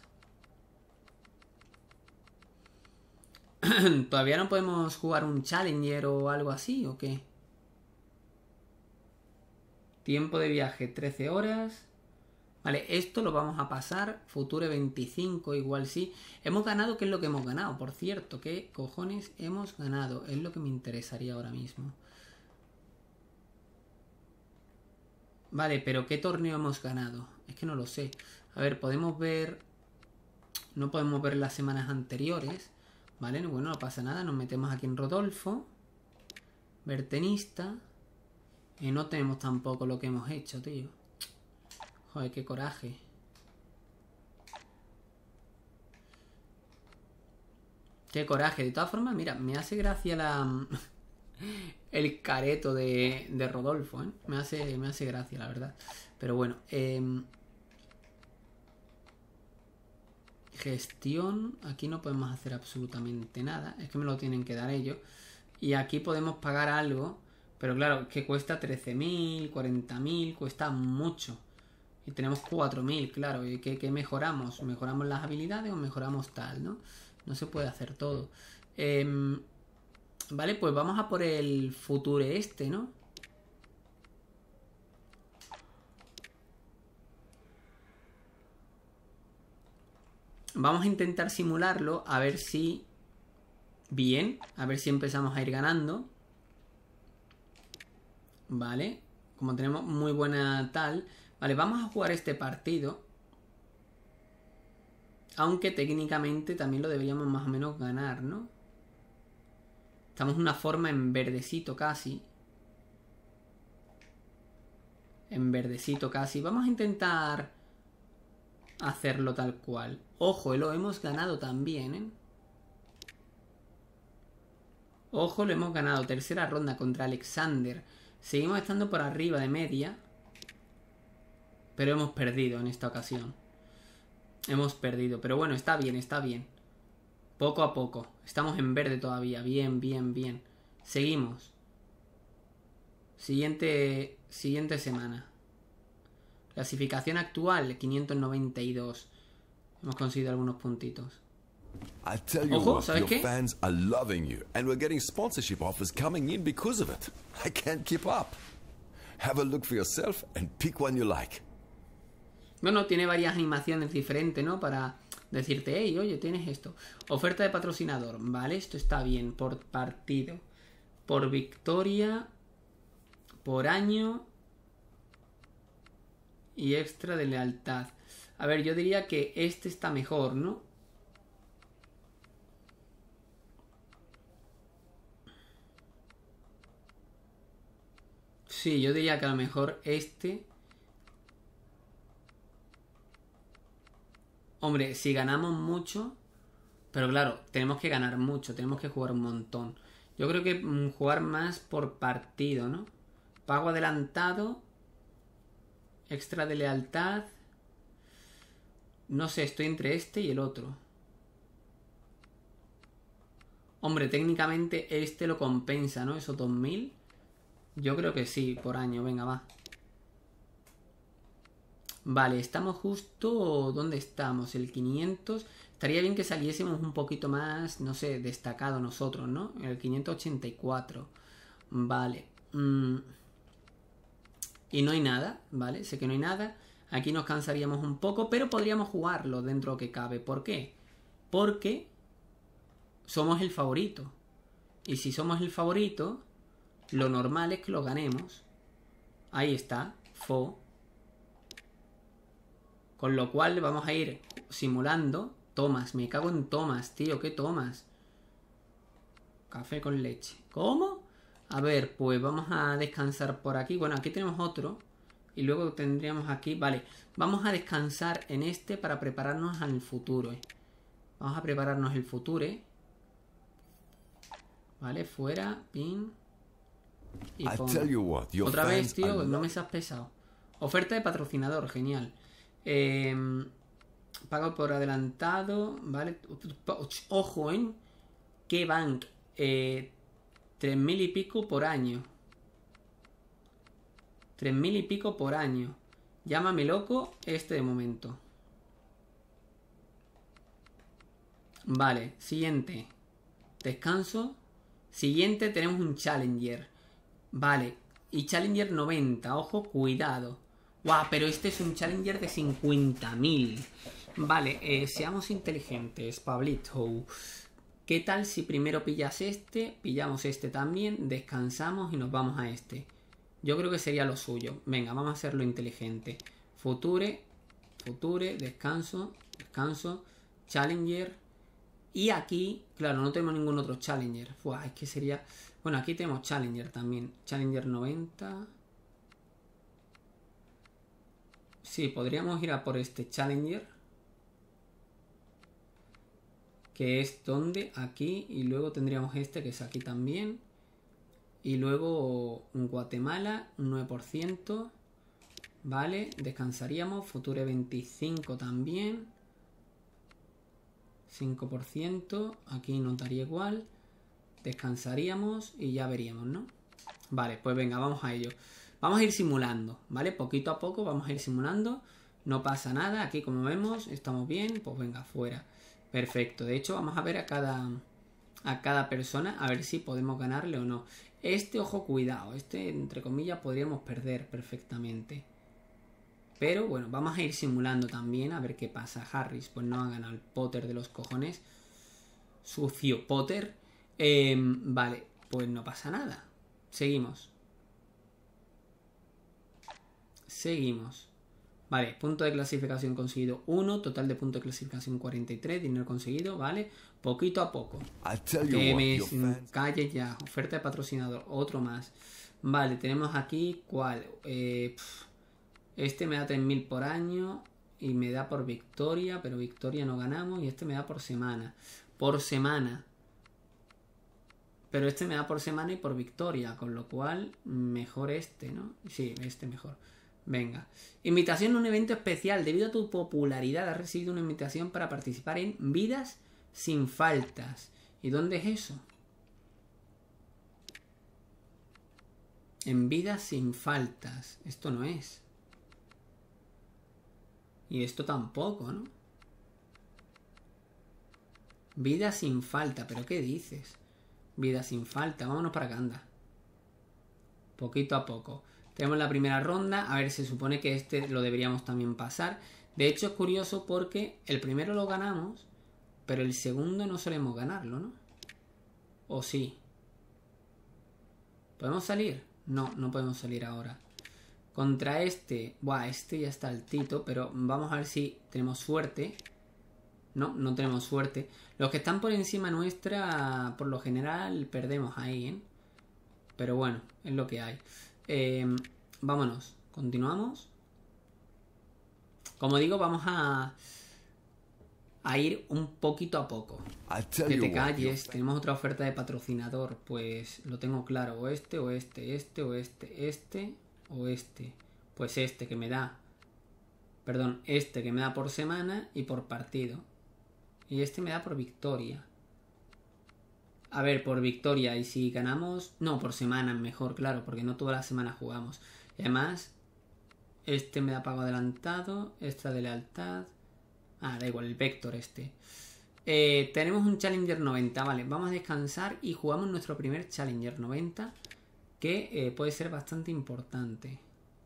¿Todavía no podemos jugar un Challenger o algo así o qué? Tiempo de viaje trece horas. Vale, esto lo vamos a pasar. Future veinticinco, igual sí. Hemos ganado, ¿qué es lo que hemos ganado? Por cierto, ¿qué cojones hemos ganado? Es lo que me interesaría ahora mismo. Vale, pero ¿qué torneo hemos ganado? Es que no lo sé. A ver, podemos ver... No podemos ver las semanas anteriores. Vale, bueno, no pasa nada. Nos metemos aquí en Rodolfo. Ver tenista. Y no tenemos tampoco lo que hemos hecho, tío. Joder, qué coraje. Qué coraje. De todas formas, mira, me hace gracia la... el careto de, de Rodolfo, ¿eh? Me hace, me hace gracia, la verdad. Pero bueno, eh... gestión. Aquí no podemos hacer absolutamente nada. Es que me lo tienen que dar ellos. Y aquí podemos pagar algo. Pero claro, que cuesta trece mil, cuarenta mil. Cuesta mucho. Y tenemos cuatro mil, claro. ¿Y qué, qué mejoramos? ¿Mejoramos las habilidades o mejoramos tal, no? No se puede hacer todo. Eh... Vale, pues vamos a por el Future este, ¿no? Vamos a intentar simularlo, a ver si... Bien, a ver si empezamos a ir ganando. Vale, como tenemos muy buena tal... Vale, vamos a jugar este partido. Aunque técnicamente también lo deberíamos más o menos ganar, ¿no? Estamos en una forma en verdecito casi. en verdecito casi. Vamos a intentar hacerlo tal cual. Ojo, lo hemos ganado también, ¿eh? Ojo, lo hemos ganado. Tercera ronda contra Alexander. Seguimos estando por arriba de media. Pero hemos perdido en esta ocasión. Hemos perdido. Pero bueno, está bien, está bien. Poco a poco. Estamos en verde todavía. Bien, bien, bien. Seguimos. Siguiente, siguiente semana. Clasificación actual, quinientos noventa y dos. Hemos conseguido algunos puntitos. I tell you Ojo, what, ¿sabes your qué? fans are loving you, and we're getting sponsorship offers coming in because of it. I can't keep up. Have a look for yourself and pick one you like. Bueno, tiene varias animaciones diferentes, ¿no? Para decirte, hey, oye, tienes esto. Oferta de patrocinador, ¿vale? Esto está bien. Por partido. Por victoria. Por año. Y extra de lealtad. A ver, yo diría que este está mejor, ¿no? Sí, yo diría que a lo mejor este... Hombre, si ganamos mucho... Pero claro, tenemos que ganar mucho, tenemos que jugar un montón. Yo creo que mm, jugar más por partido, ¿no? Pago adelantado. Extra de lealtad. No sé, estoy entre este y el otro. Hombre, técnicamente este lo compensa, ¿no? Esos dos mil. Yo creo que sí, por año. Venga, va. Vale, estamos justo... ¿Dónde estamos? El quinientos. Estaría bien que saliésemos un poquito más, no sé, destacado nosotros, ¿no? El quinientos ochenta y cuatro. Vale. Mm. Y no hay nada, ¿vale? Sé que no hay nada. Aquí nos cansaríamos un poco, pero podríamos jugarlo dentro que cabe. ¿Por qué? Porque somos el favorito. Y si somos el favorito, lo normal es que lo ganemos. Ahí está, Fo. Con lo cual vamos a ir simulando. Thomas, me cago en Thomas, tío, ¿qué tomas? Café con leche. ¿Cómo? A ver, pues vamos a descansar por aquí. Bueno, aquí tenemos otro. Y luego tendríamos aquí... Vale, vamos a descansar en este para prepararnos al futuro. ¿eh? Vamos a prepararnos el futuro. ¿eh? Vale, fuera, pin. Y I pon. tell you what, your Otra vez, fans tío, are no me seas pesado. Oferta de patrocinador, genial. Eh, pago por adelantado, ¿vale? Ojo, ¿eh? ¿Qué bank? Eh, tres mil y pico por año. Tres mil y pico por año. Llámame loco este de momento. Vale, siguiente. Descanso. Siguiente tenemos un Challenger. Vale, y Challenger noventa. Ojo, cuidado. Guau, pero este es un Challenger de cincuenta mil. Vale, eh, seamos inteligentes, Pablito. ¿Qué tal si primero pillas este? Pillamos este también, descansamos y nos vamos a este. Yo creo que sería lo suyo. Venga, vamos a hacerlo inteligente. Future, Future, descanso, descanso, Challenger. Y aquí, claro, no tenemos ningún otro Challenger. Buah, es que sería... Bueno, aquí tenemos Challenger también. Challenger noventa. Sí, podríamos ir a por este Challenger. Que es donde, aquí. Y luego tendríamos este que es aquí también. Y luego un Guatemala, un nueve por ciento. Vale, descansaríamos. Future veinticinco también. cinco por ciento. Aquí notaría igual. Descansaríamos y ya veríamos, ¿no? Vale, pues venga, vamos a ello. Vamos a ir simulando, ¿vale? Poquito a poco vamos a ir simulando. No pasa nada. Aquí, como vemos, estamos bien. Pues venga, fuera. Perfecto. De hecho, vamos a ver a cada, a cada persona. A ver si podemos ganarle o no. Este, ojo, cuidado. Este, entre comillas, podríamos perder perfectamente. Pero, bueno, vamos a ir simulando también. A ver qué pasa. Harris, pues no ha ganado el Potter de los cojones. Sucio Potter. Eh, vale, pues no pasa nada. Seguimos. Seguimos. Vale, punto de clasificación conseguido uno, total de puntos de clasificación cuarenta y tres, dinero conseguido, vale, poquito a poco. Que me calle ya, oferta de patrocinador, otro más. Vale, tenemos aquí, ¿cuál? Eh, pff, Este me da tres mil por año y me da por victoria, pero victoria no ganamos. Y este me da por semana. Por semana. Pero este me da por semana y por victoria, con lo cual mejor este, ¿no? Sí, este mejor. Venga. Invitación a un evento especial. Debido a tu popularidad has recibido una invitación para participar en Vidas sin Faltas. ¿Y dónde es eso? En Vidas sin Faltas. Esto no es. Y esto tampoco, ¿no? Vida sin falta. ¿Pero qué dices? Vida sin falta. Vámonos para acá, anda. Poquito a poco. Tenemos la primera ronda. A ver, se supone que este lo deberíamos también pasar. De hecho, es curioso porque el primero lo ganamos, pero el segundo no solemos ganarlo, ¿no? ¿O sí? ¿Podemos salir? No, no podemos salir ahora. Contra este... Buah, este ya está altito, pero vamos a ver si tenemos suerte. No, no tenemos suerte. Los que están por encima nuestra, por lo general, perdemos ahí, ¿eh? Pero bueno, es lo que hay. Eh, vámonos. Continuamos. Como digo, vamos a... a ir un poquito a poco. Que te calles. Tenemos otra oferta de patrocinador. Pues lo tengo claro. O este, o este, este, o este, este... o este, pues este que me da, perdón, este que me da por semana y por partido, y este me da por victoria. A ver, por victoria, y si ganamos, no, por semana mejor, claro, porque no toda la semana jugamos. Y además, este me da pago adelantado, esta de lealtad, ah, da igual, el vector este. Eh, tenemos un Challenger noventa, vale, vamos a descansar y jugamos nuestro primer Challenger noventa. Que eh, puede ser bastante importante.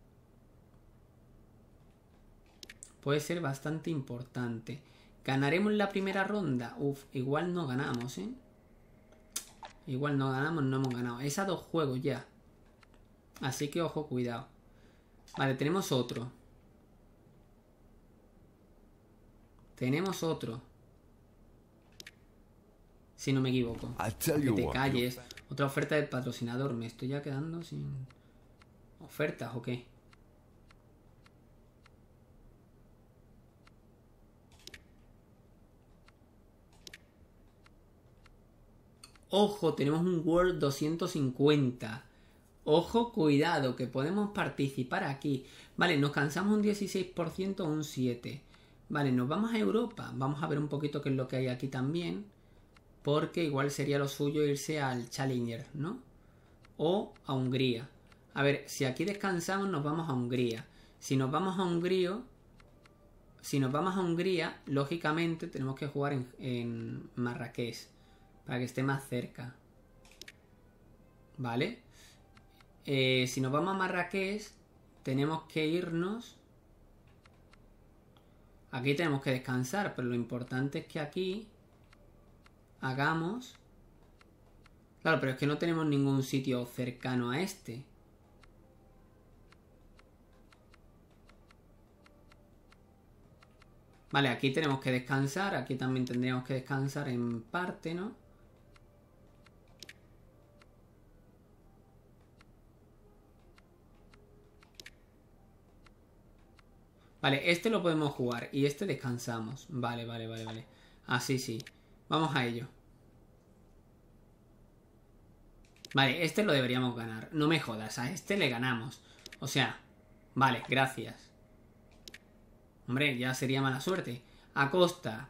Puede ser bastante importante. ¿Ganaremos la primera ronda? Uf, igual no ganamos, ¿eh? Igual no ganamos, no hemos ganado. Es a dos juegos ya. Así que ojo, cuidado. Vale, tenemos otro. Tenemos otro. Si no me equivoco. Que te calles. Otra oferta del patrocinador. ¿Me estoy ya quedando sin ofertas o qué? Ojo, tenemos un World doscientos cincuenta. Ojo, cuidado, que podemos participar aquí. Vale, nos cansamos un dieciséis por ciento o un siete por ciento. Vale, nos vamos a Europa. Vamos a ver un poquito qué es lo que hay aquí también. Porque igual sería lo suyo irse al Challenger, ¿no? O a Hungría. A ver, si aquí descansamos nos vamos a Hungría. Si nos vamos a Hungría... Si nos vamos a Hungría, lógicamente tenemos que jugar en, en Marrakech. Para que esté más cerca. ¿Vale? Eh, si nos vamos a Marrakech, tenemos que irnos... Aquí tenemos que descansar, pero lo importante es que aquí... hagamos... Claro, pero es que no tenemos ningún sitio cercano a este. Vale, aquí tenemos que descansar. Aquí también tendríamos que descansar en parte, ¿no? Vale, este lo podemos jugar y este descansamos. Vale, vale, vale, vale. Así sí. Vamos a ello. Vale, este lo deberíamos ganar. No me jodas, a este le ganamos. O sea, vale, gracias. Hombre, ya sería mala suerte. A Costa.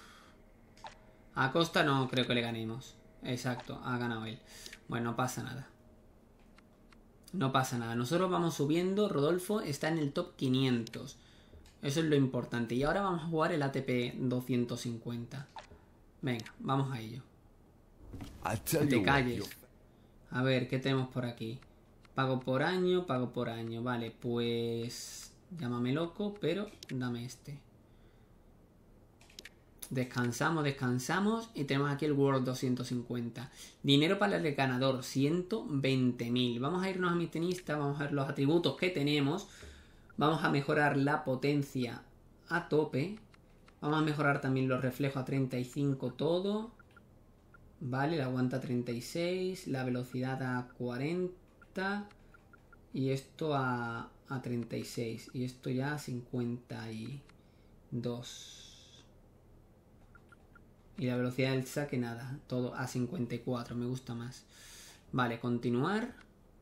A Costa no creo que le ganemos. Exacto, ha ganado él. Bueno, no pasa nada. No pasa nada. Nosotros vamos subiendo. Rodolfo está en el top quinientos. Eso es lo importante. Y ahora vamos a jugar el A T P doscientos cincuenta. Venga, vamos a ello. Que te calles. A ver, ¿qué tenemos por aquí? Pago por año, pago por año. Vale, pues... Llámame loco, pero dame este. Descansamos, descansamos. Y tenemos aquí el World doscientos cincuenta. Dinero para el ganador, ciento veinte mil. Vamos a irnos a mi tenista. Vamos a ver los atributos que tenemos. Vamos a mejorar la potencia a tope. Vamos a mejorar también los reflejos a treinta y cinco todo. Vale, la aguanta a treinta y seis. La velocidad a cuarenta. Y esto a, a treinta y seis. Y esto ya a cincuenta y dos. Y la velocidad del saque nada. Todo a cincuenta y cuatro. Me gusta más. Vale, continuar.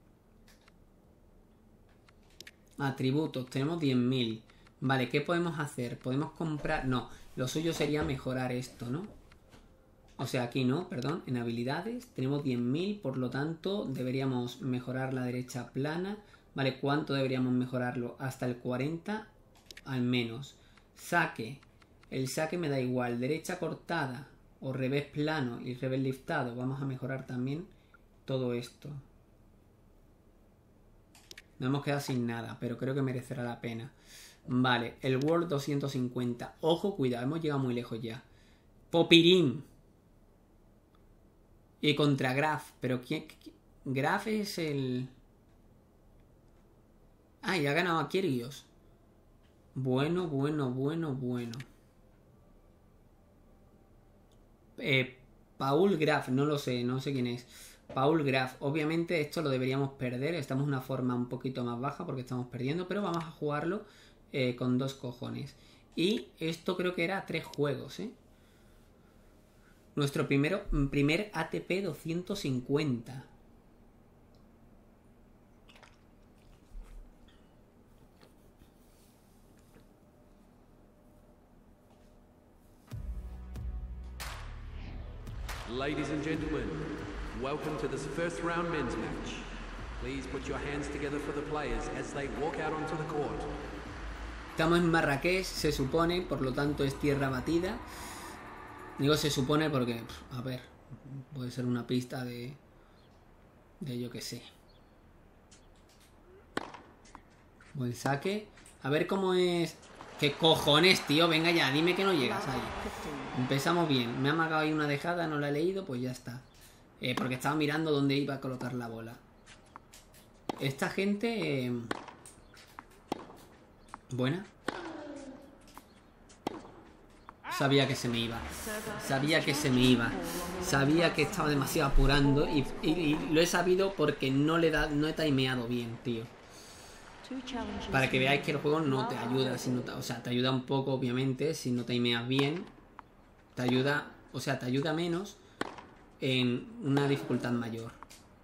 Atributos. Tenemos diez mil. Vale, ¿qué podemos hacer? Podemos comprar... No, lo suyo sería mejorar esto, ¿no? O sea, aquí no, perdón. En habilidades tenemos diez mil. Por lo tanto, deberíamos mejorar la derecha plana. Vale, ¿cuánto deberíamos mejorarlo? Hasta el cuarenta al menos. Saque. El saque me da igual. Derecha cortada o revés plano y revés liftado. Vamos a mejorar también todo esto. Nos hemos quedado sin nada, pero creo que merecerá la pena. Vale, el World doscientos cincuenta. Ojo, cuidado, hemos llegado muy lejos ya. Popirín. Y contra Graf. Pero ¿quién? Graf es el... Ah, y ha ganado a Kyrgios. Bueno, bueno, bueno, bueno. Eh, Paul Graf, no lo sé, no sé quién es. Paul Graf, obviamente esto lo deberíamos perder. Estamos en una forma un poquito más baja porque estamos perdiendo, pero vamos a jugarlo eh, con dos cojones. Y esto creo que era tres juegos, ¿eh? Nuestro primero, primer A T P doscientos cincuenta. Ladies and gentlemen, welcome to this first round men's match. Please put your hands together for the players as they walk out onto the court. Estamos en Marrakech, se supone, por lo tanto es tierra batida. Digo se supone porque, a ver, puede ser una pista de... de yo que sé. Buen saque. A ver cómo es... ¿Qué cojones, tío? Venga ya, dime que no llegas ahí. Empezamos bien. Me ha marcado ahí una dejada, no la he leído, pues ya está. Eh, porque estaba mirando dónde iba a colocar la bola. Esta gente... Eh... Buena. Sabía que se me iba. Sabía que se me iba. Sabía que estaba demasiado apurando. Y, y, y lo he sabido porque no le da, no he timeado bien, tío. Para que veáis que el juego no te ayuda. Si no te, o sea, te ayuda un poco, obviamente, si no timeas bien. Te ayuda, o sea, te ayuda menos en una dificultad mayor.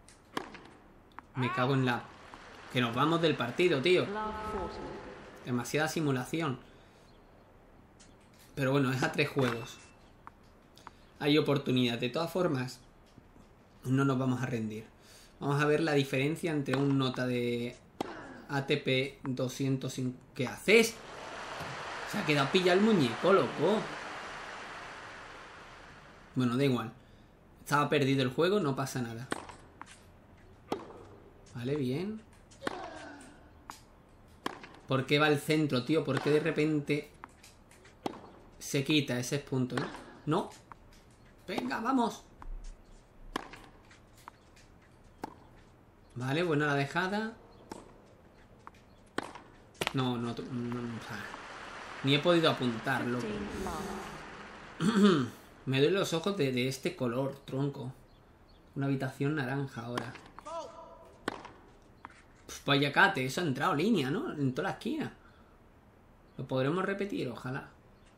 Me cago en la... Que nos vamos del partido, tío. Demasiada simulación. Pero bueno, es a tres juegos. Hay oportunidad. De todas formas, no nos vamos a rendir. Vamos a ver la diferencia entre un nota de A T P doscientos cinco. ¿Qué haces? Se ha quedado pillado el muñeco, loco. Bueno, da igual. Estaba perdido el juego, no pasa nada. Vale, bien. ¿Por qué va al centro, tío? ¿Por qué de repente se quita ese punto, no? No. Venga, vamos. Vale, buena la dejada. No, no, no, no. Ni he podido apuntarlo. Me doy los ojos de, de este color, tronco. Una habitación naranja ahora. Pues vaya cate, eso ha entrado línea, ¿no? En toda la esquina. Lo podremos repetir, ojalá.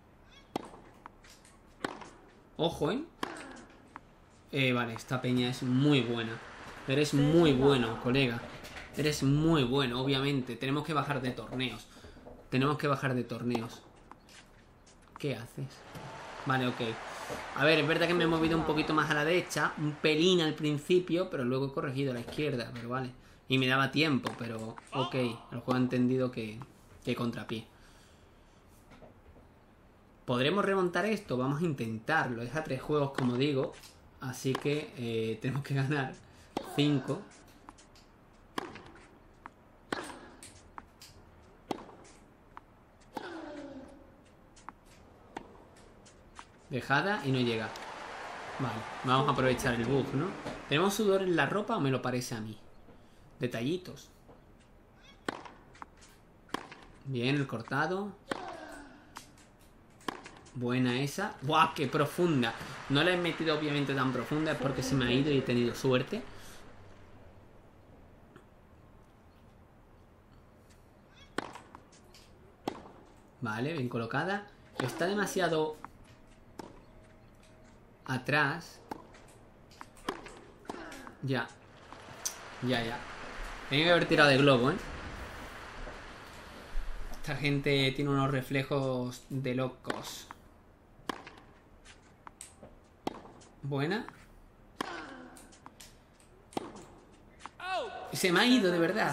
Ojo, ¿eh? Eh, vale, esta peña es muy buena. Eres muy bueno, colega. Eres muy bueno, obviamente. Tenemos que bajar de torneos. Tenemos que bajar de torneos. ¿Qué haces? Vale, ok. A ver, es verdad que me he movido un poquito más a la derecha. Un pelín al principio, pero luego he corregido a la izquierda. Pero vale. Y me daba tiempo, pero ok. El juego ha entendido que, que contrapié. ¿Podremos remontar esto? Vamos a intentarlo. Es a tres juegos, como digo. Así que eh, tenemos que ganar cinco. Dejada y no llega. Vale, vamos a aprovechar el bug, ¿no? ¿Tenemos sudor en la ropa o me lo parece a mí? Detallitos. Bien, el cortado. Buena esa. ¡Guau! ¡Qué profunda! No la he metido obviamente tan profunda, es porque se me ha ido y he tenido suerte. Vale, bien colocada. Está demasiado atrás. Ya. Ya, ya. Tenía que haber tirado de globo, ¿eh? Esta gente tiene unos reflejos de locos. Buena. Se me ha ido, de verdad.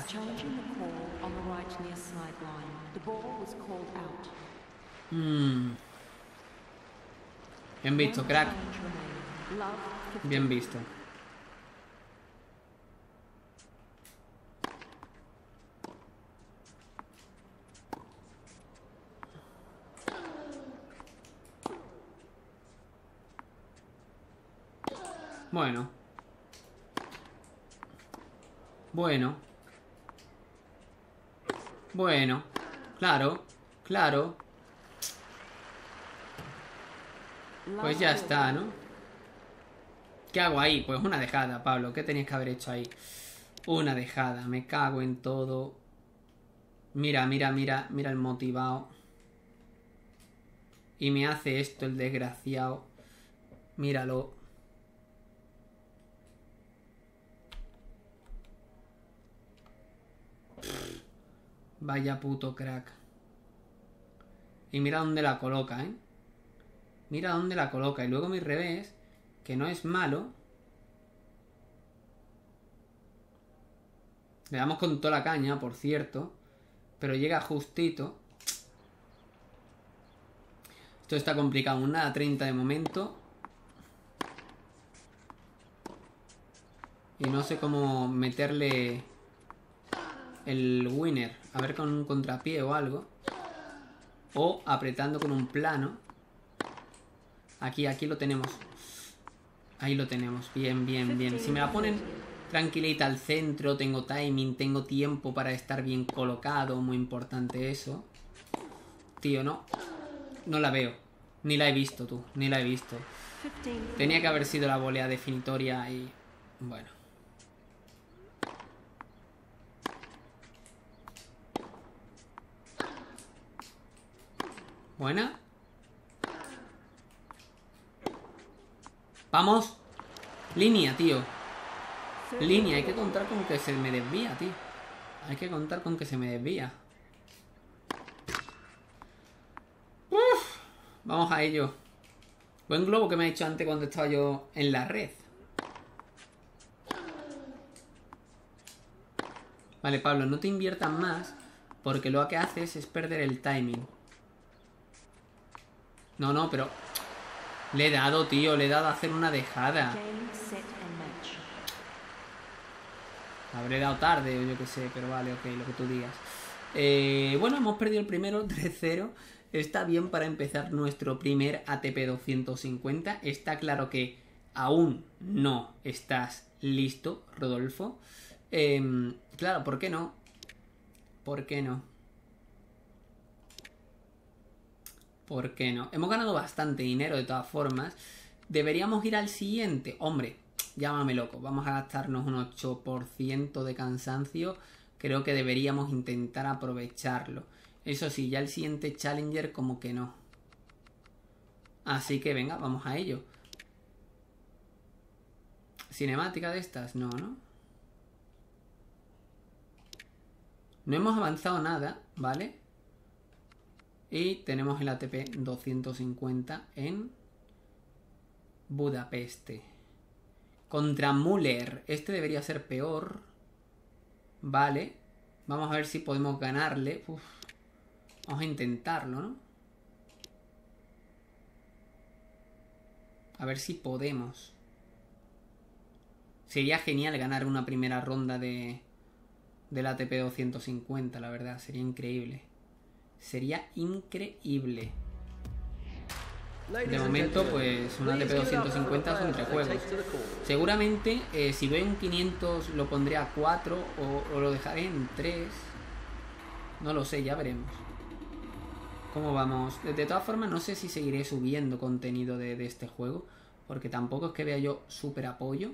Mm. Bien visto, crack. Bien visto. Bueno. Bueno. Bueno. Claro. Claro. Pues ya está, ¿no? ¿Qué hago ahí? Pues una dejada, Pablo. ¿Qué tenías que haber hecho ahí? Una dejada. Me cago en todo. Mira, mira, mira. Mira el motivado. Y me hace esto el desgraciado. Míralo. Vaya puto crack. Y mira dónde la coloca, ¿eh? Mira dónde la coloca. Y luego mi revés, que no es malo. Le damos con toda la caña, por cierto. Pero llega justito. Esto está complicado. Una treinta de momento. Y no sé cómo meterle el winner. A ver con un contrapié o algo. O apretando con un plano. Aquí, aquí lo tenemos. Ahí lo tenemos. Bien, bien, bien. Si me la ponen tranquilita al centro, tengo timing, tengo tiempo para estar bien colocado. Muy importante eso. Tío, no. No la veo. Ni la he visto, tú. Ni la he visto. Tenía que haber sido la volea definitoria y... Bueno. Buena. Vamos. Línea, tío. Línea. Hay que contar con que se me desvía, tío. Hay que contar con que se me desvía. Uf. Vamos a ello. Buen globo que me ha hecho antes cuando estaba yo en la red. Vale, Pablo, no te inviertas más, porque lo que haces es perder el timing. No, no, pero... Le he dado, tío, le he dado a hacer una dejada. Habré dado tarde o yo qué sé, pero vale, ok, lo que tú digas. Eh, bueno, hemos perdido el primero, tres cero. Está bien para empezar nuestro primer A T P doscientos cincuenta. Está claro que aún no estás listo, Rodolfo. Eh, claro, ¿por qué no? ¿Por qué no? ¿Por qué no? Hemos ganado bastante dinero de todas formas. Deberíamos ir al siguiente. Hombre, llámame loco. Vamos a gastarnos un ocho por ciento de cansancio. Creo que deberíamos intentar aprovecharlo. Eso sí, ya el siguiente Challenger como que no. Así que venga, vamos a ello. Cinemática de estas, no, ¿no? No hemos avanzado nada, ¿vale? Y tenemos el A T P doscientos cincuenta en Budapeste. Contra Müller. Este debería ser peor. Vale. Vamos a ver si podemos ganarle. Uf. Vamos a intentarlo, ¿no? A ver si podemos. Sería genial ganar una primera ronda de del A T P doscientos cincuenta, la verdad. Sería increíble. Sería increíble. De momento, pues un A T P doscientos cincuenta son tres juegos. Seguramente, eh, si veo un quinientos lo pondré a cuatro o, o lo dejaré en tres. No lo sé, ya veremos. ¿Cómo vamos? De, de todas formas, no sé si seguiré subiendo contenido de, de este juego, porque tampoco es que vea yo súper apoyo.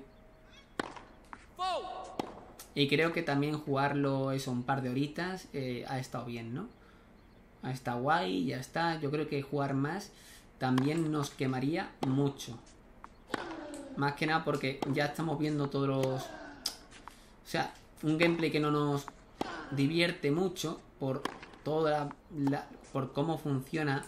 Y creo que también jugarlo eso un par de horitas eh, ha estado bien, ¿no? Está guay, ya está. Yo creo que jugar más también nos quemaría mucho. Más que nada porque ya estamos viendo todos los... O sea, un gameplay que no nos divierte mucho por toda la... por cómo funciona.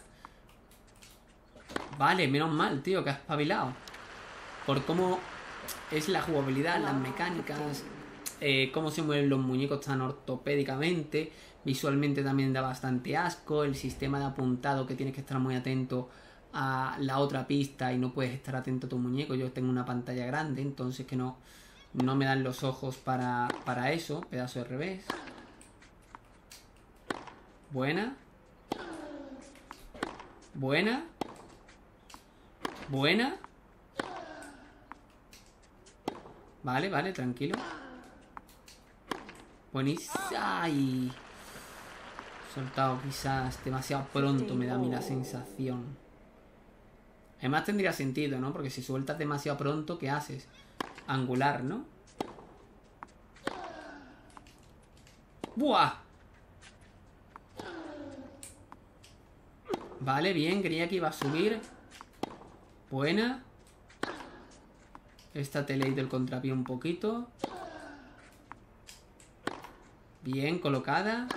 Vale, menos mal, tío, que has espabilado. Por cómo es la jugabilidad, las mecánicas, eh, cómo se mueven los muñecos tan ortopédicamente. Visualmente también da bastante asco. El sistema de apuntado, que tienes que estar muy atento a la otra pista y no puedes estar atento a tu muñeco. Yo tengo una pantalla grande, entonces que no, no me dan los ojos para, para eso. Pedazo de revés. Buena. Buena. Buena. Vale, vale, tranquilo. Buenísima. Ay. Soltado quizás demasiado pronto, me da a mí la sensación. Además tendría sentido, ¿no? Porque si sueltas demasiado pronto, ¿qué haces? Angular, ¿no? ¡Buah! Vale, bien, creía que iba a subir. Buena. Esta te he leído el contrapié un poquito. Bien, colocada.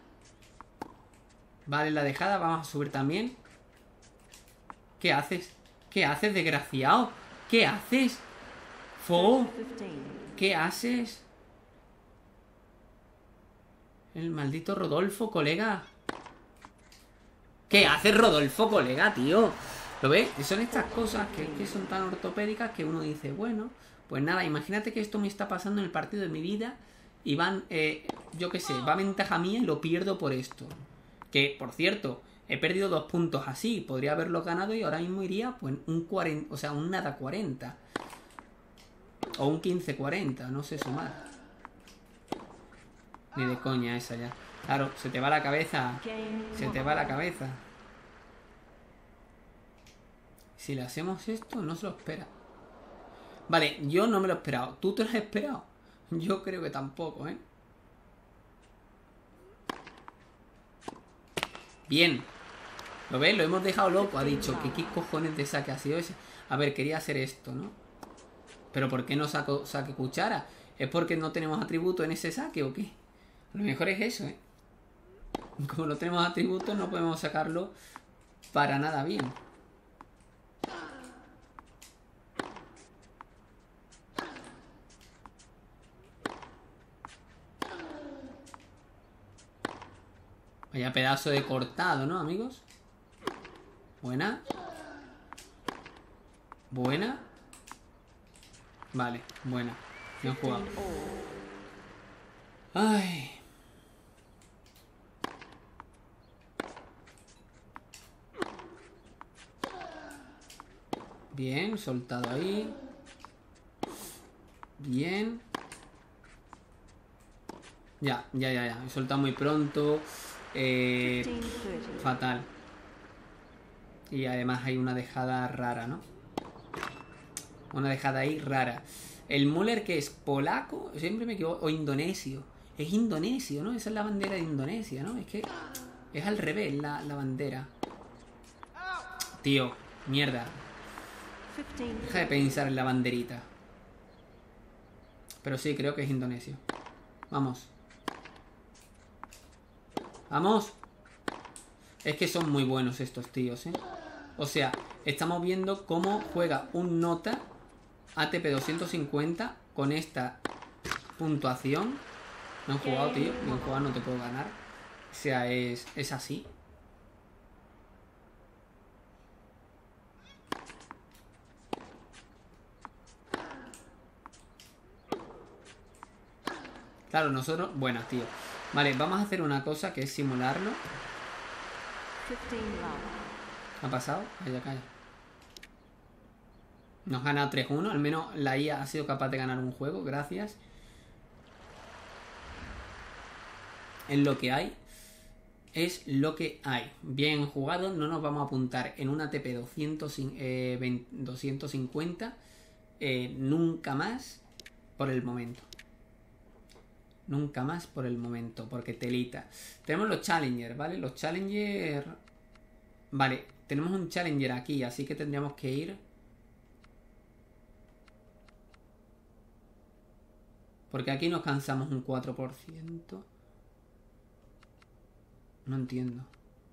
Vale, la dejada, vamos a subir también. ¿Qué haces? ¿Qué haces, desgraciado? ¿Qué haces? Fo. ¿Qué haces? El maldito Rodolfo, colega. ¿Qué haces, Rodolfo, colega, tío? ¿Lo ves? Son estas cosas que, que son tan ortopédicas que uno dice, bueno, pues nada, imagínate que esto me está pasando en el partido de mi vida y van, eh, yo qué sé, va a ventaja mía y lo pierdo por esto. Que, por cierto, he perdido dos puntos así. Podría haberlo ganado y ahora mismo iría pues un cuarenta, o sea, un nada cuarenta. O un quince cuarenta, no sé sumar. Ni de coña esa ya. Claro, se te va la cabeza. Se te va la cabeza. Si le hacemos esto, no se lo espera. Vale, yo no me lo he esperado. ¿Tú te lo has esperado? Yo creo que tampoco, ¿eh? Bien. ¿Lo ves? Lo hemos dejado loco. Ha dicho que qué cojones de saque ha sido ese. A ver, quería hacer esto, ¿no? Pero ¿por qué no saco, saque cuchara? ¿Es porque no tenemos atributo en ese saque o qué? A lo mejor es eso, ¿eh? Como no tenemos atributos, no podemos sacarlo para nada bien. Vaya pedazo de cortado, ¿no, amigos? Buena. Buena. Vale, buena. Bien jugado. Ay. Bien, soltado ahí. Bien. Ya, ya, ya, ya. He soltado muy pronto. Eh, fatal. Y además hay una dejada rara, ¿no? Una dejada ahí rara. El Müller, que es polaco, siempre me equivoco, o indonesio. Es indonesio, ¿no? Esa es la bandera de Indonesia, ¿no? Es que es al revés la, la bandera. Tío, mierda. Deja de pensar en la banderita. Pero sí, creo que es indonesio. Vamos. ¡Vamos! Es que son muy buenos estos tíos, ¿eh? O sea, estamos viendo cómo juega un Nota A T P doscientos cincuenta con esta puntuación. No han jugado, tío. Bien jugado, no te puedo ganar. O sea, es, es así. Claro, nosotros... Bueno, tío. Vale, vamos a hacer una cosa que es simularlo. ¿Ha pasado? Calla, calla. Nos gana tres uno. Al menos la I A ha sido capaz de ganar un juego. Gracias. Es lo que hay. Es lo que hay. Bien jugado. No nos vamos a apuntar en una A T P doscientos cincuenta. Eh, nunca más. Por el momento. Nunca más por el momento, porque telita. Tenemos los Challenger, ¿vale? Los Challenger... Vale, tenemos un Challenger aquí, así que tendríamos que ir... Porque aquí nos cansamos un cuatro por ciento. No entiendo.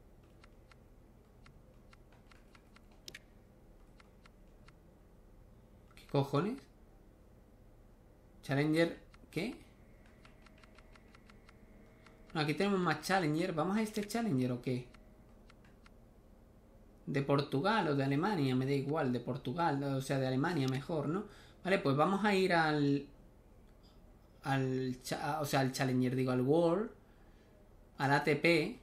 ¿Qué cojones? Challenger... ¿Qué? No, aquí tenemos más Challenger. ¿Vamos a este Challenger o qué? De Portugal o de Alemania, me da igual. De Portugal, o sea, de Alemania mejor, ¿no? Vale, pues vamos a ir al... al o sea, al Challenger, digo, al World, al A T P.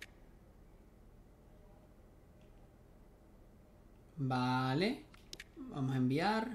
Vale, vamos a enviar.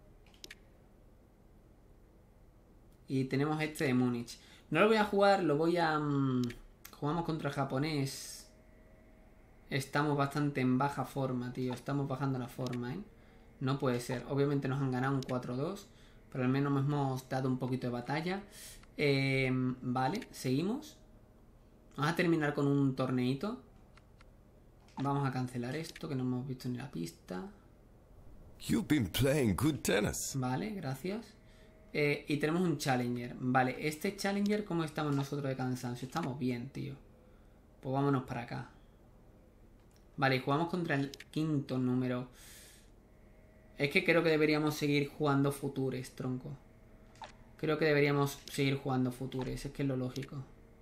Y tenemos este de Múnich. No lo voy a jugar, lo voy a... Um, jugamos contra el japonés. Estamos bastante en baja forma, tío. Estamos bajando la forma, ¿eh? No puede ser. Obviamente nos han ganado un cuatro dos. Pero al menos nos hemos dado un poquito de batalla. Eh, vale, seguimos. Vamos a terminar con un torneito. Vamos a cancelar esto, que no hemos visto ni la pista. You've been playing good tennis. Vale, gracias. Eh, y tenemos un Challenger. Vale, este Challenger, ¿cómo estamos nosotros de cansancio? Estamos bien, tío. Pues vámonos para acá. Vale, jugamos contra el quinto número. Es que creo que deberíamos seguir jugando Futures, tronco. Creo que deberíamos seguir jugando Futures. Es que es lo lógico.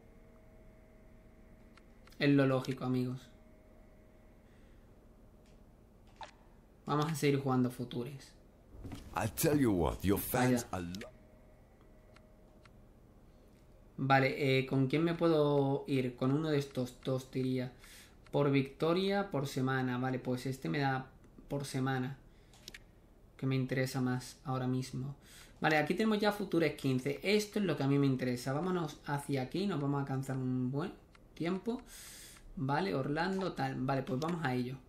Es lo lógico, amigos. Vamos a seguir jugando Futures. I tell you what, your fans are... Vale, eh, ¿con quién me puedo ir? Con uno de estos dos, diría. Por victoria, por semana. Vale, pues este me da por semana. Que me interesa más ahora mismo. Vale, aquí tenemos ya Futures quince. Esto es lo que a mí me interesa. Vámonos hacia aquí. Nos vamos a alcanzar un buen tiempo. Vale, Orlando, tal. Vale, pues vamos a ello.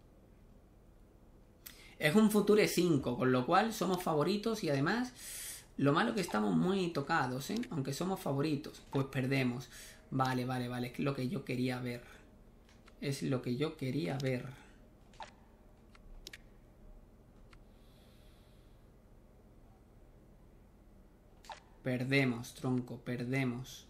Es un Future cinco, con lo cual somos favoritos y además lo malo que estamos muy tocados, ¿eh? Aunque somos favoritos, pues perdemos. Vale, vale, vale, es lo que yo quería ver. Es lo que yo quería ver. Perdemos, tronco, perdemos.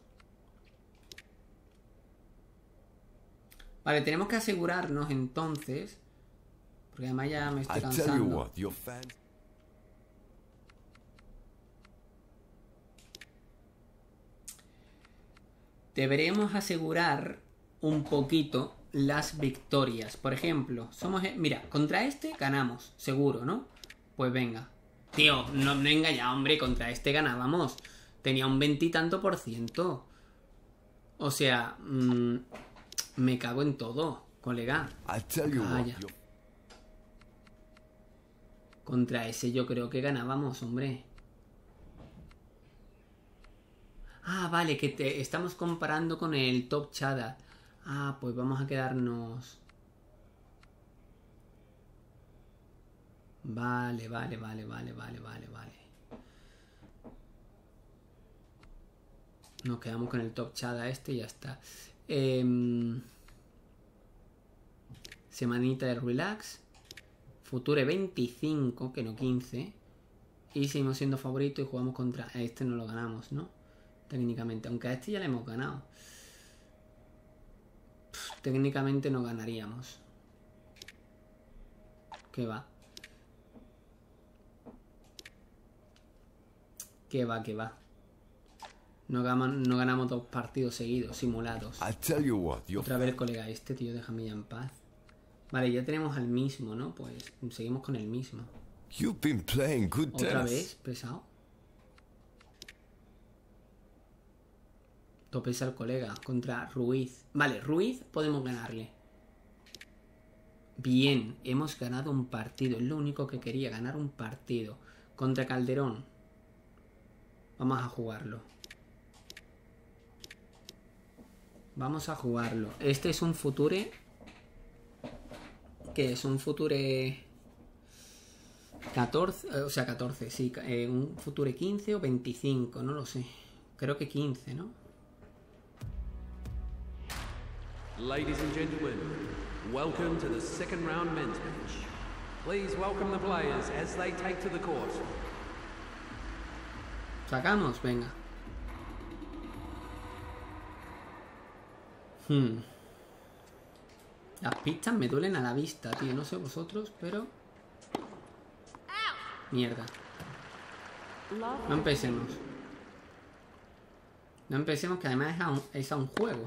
Vale, tenemos que asegurarnos entonces... Porque además ya me estoy cansando. Deberíamos asegurar un poquito las victorias. Por ejemplo, somos... Mira, contra este ganamos, seguro, ¿no? Pues venga. Tío, no me engaña, hombre, contra este ganábamos. Tenía un veintitanto por ciento. O sea, mmm, me cago en todo, colega. Calla. Contra ese yo creo que ganábamos, hombre. Ah, vale, que te estamos comparando con el Top Chada. Ah, pues vamos a quedarnos... Vale, vale, vale, vale, vale, vale, vale. Nos quedamos con el Top Chada este y ya está. Eh... Semanita de relax. Future veinticinco, que no quince. Y seguimos siendo favoritos y jugamos contra... A este no lo ganamos, ¿no? Técnicamente. Aunque a este ya le hemos ganado. Pff, técnicamente no ganaríamos. ¿Qué va? ¿Qué va? ¿Qué va? No ganamos, no ganamos dos partidos seguidos, simulados. Otra vez el colega este, tío, déjame ya en paz. Vale, ya tenemos al mismo, ¿no? Pues seguimos con el mismo. You've been playing good Otra tennis. vez, pesado. Topes al colega contra Ruiz. Vale, Ruiz podemos ganarle. Bien, hemos ganado un partido. Es lo único que quería, ganar un partido. Contra Calderón. Vamos a jugarlo. Vamos a jugarlo. Este es un Future... ¿Qué es? Un Future... catorce, o sea, catorce, sí. Eh, un Future quince o veinticinco, no lo sé. creo que quince, ¿no? Ladies and gentlemen, welcome to the second round men's match. Please welcome the players as they take to the court. Sacamos, venga. Hmm. Las pistas me duelen a la vista, tío. No sé vosotros, pero... Mierda. No empecemos. No empecemos, que además es a un, es a un juego.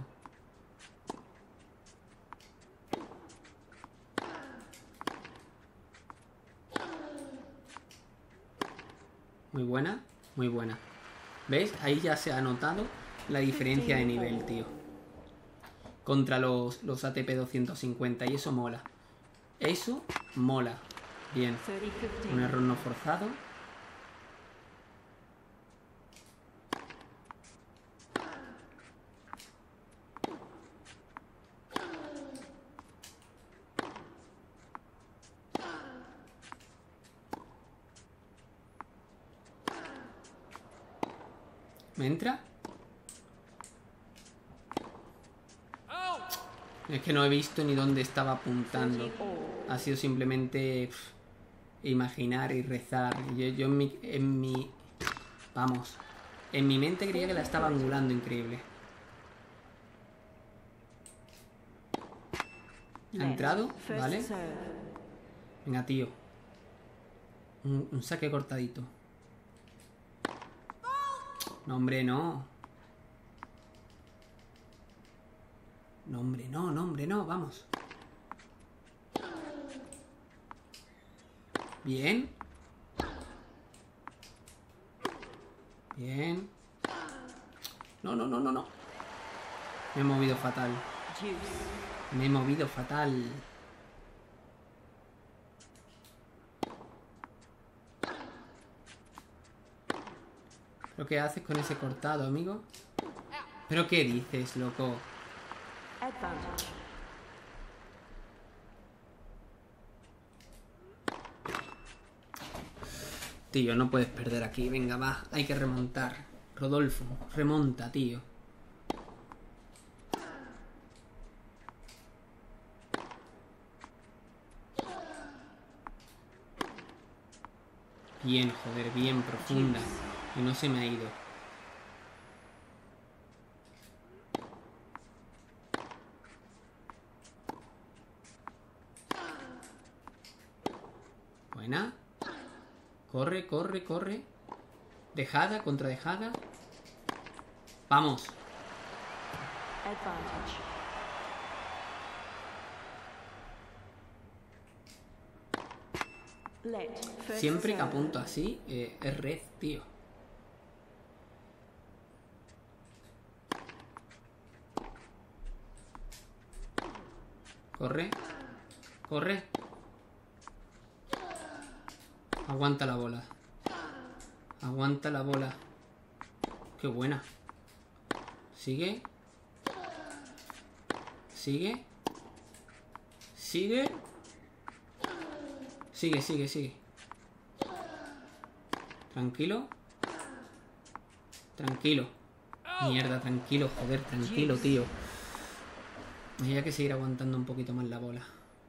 Muy buena, muy buena. ¿Ves? Ahí ya se ha notado la diferencia de nivel, tío. Contra los, los A T P doscientos cincuenta. Y eso mola. Eso mola. Bien. Un error no forzado. ¿Me entra? Es que no he visto ni dónde estaba apuntando. Ha sido simplemente pff, imaginar y rezar. Yo, yo en mi... En mi... Vamos. En mi mente creía que la estaba angulando increíble. ¿Ha entrado? Vale. Venga, tío. Un, un saque cortadito. No, hombre, no. No, hombre, no, no, hombre, no. Vamos. Bien. Bien. No, no, no, no, no. Me he movido fatal. Me he movido fatal. ¿Pero qué haces con ese cortado, amigo? ¿Pero qué dices, loco? Tío, no puedes perder aquí. Venga, va. Hay que remontar. Rodolfo, remonta, tío. Bien, joder, bien profunda. Y no se me ha ido. Buena. Corre, corre, corre. Dejada, contra dejada. Vamos. Siempre que apunto así, eh, es red, tío. Corre. Corre. Aguanta la bola. Aguanta la bola. Qué buena. Sigue. Sigue. Sigue. Sigue, sigue, sigue. Tranquilo. Tranquilo. Mierda, tranquilo, joder, tranquilo, tío. Hay que seguir aguantando un poquito más la bola.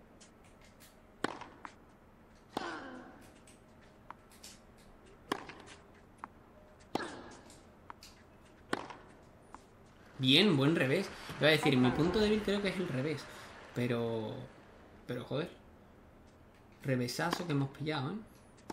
Bien, buen revés. Iba a decir, mi punto débil creo que es el revés. Pero... Pero joder. Revesazo que hemos pillado, ¿eh?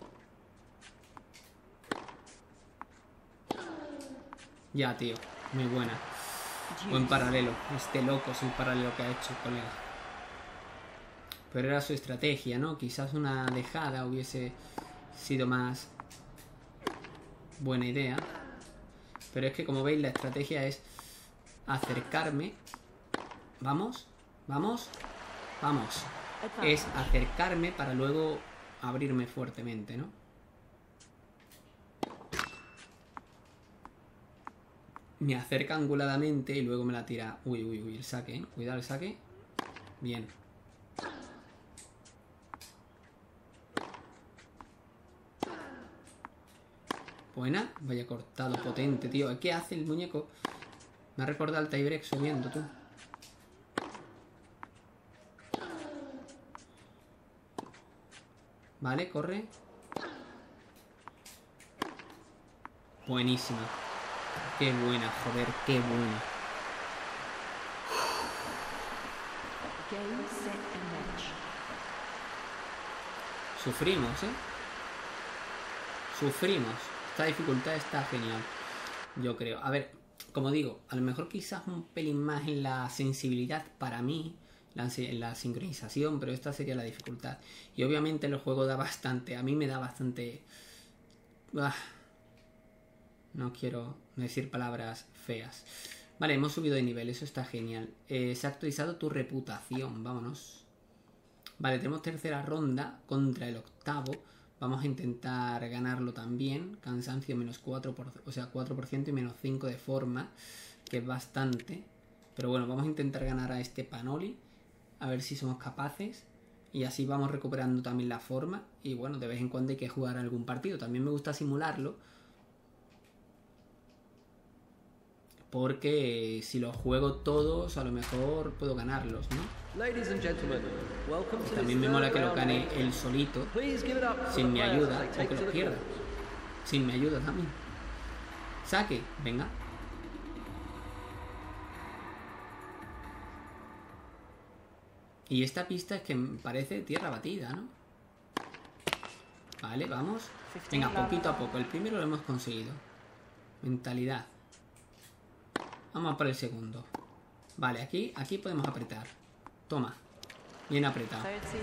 Ya, tío. Muy buena. Buen paralelo. Este loco es el paralelo que ha hecho el colega. Pero era su estrategia, ¿no? Quizás una dejada hubiese sido más buena idea. Pero es que, como veis, la estrategia es acercarme. Vamos, vamos, vamos. Es acercarme para luego abrirme fuertemente, ¿no? Me acerca anguladamente y luego me la tira. Uy, uy, uy, el saque, ¿eh? Cuidado el saque. Bien. Buena. Vaya cortado potente, tío. ¿Qué hace el muñeco? Me ha recordado al tiebreak subiendo, tú. Vale, corre. Buenísima. Qué buena, joder, qué buena. Sufrimos, ¿eh? Sufrimos. Esta dificultad está genial, yo creo. A ver, como digo, a lo mejor quizás un pelín más en la sensibilidad para mí, la, la sincronización, pero esta sería la dificultad. Y obviamente el juego da bastante, a mí me da bastante... Ah, no quiero decir palabras feas. Vale, hemos subido de nivel, eso está genial. Eh, se ha actualizado tu reputación, vámonos. Vale, tenemos tercera ronda contra el octavo. Vamos a intentar ganarlo también. Cansancio menos cuatro por ciento, o sea, cuatro por ciento y menos cinco de forma, que es bastante. Pero bueno, vamos a intentar ganar a este Panoli. A ver si somos capaces. Y así vamos recuperando también la forma. Y bueno, de vez en cuando hay que jugar algún partido. También me gusta simularlo, porque si los juego todos, a lo mejor puedo ganarlos, ¿no? Ladies and gentlemen, welcome to También me mola que lo gane él solito, sin mi ayuda, o que lo pierda. Sin mi ayuda también. Saque, venga. Y esta pista es que me parece tierra batida, ¿no? Vale, vamos. Venga, poquito a poco. El primero lo hemos conseguido. Mentalidad. Vamos a por el segundo. Vale, aquí, aquí podemos apretar. Toma. Bien apretado.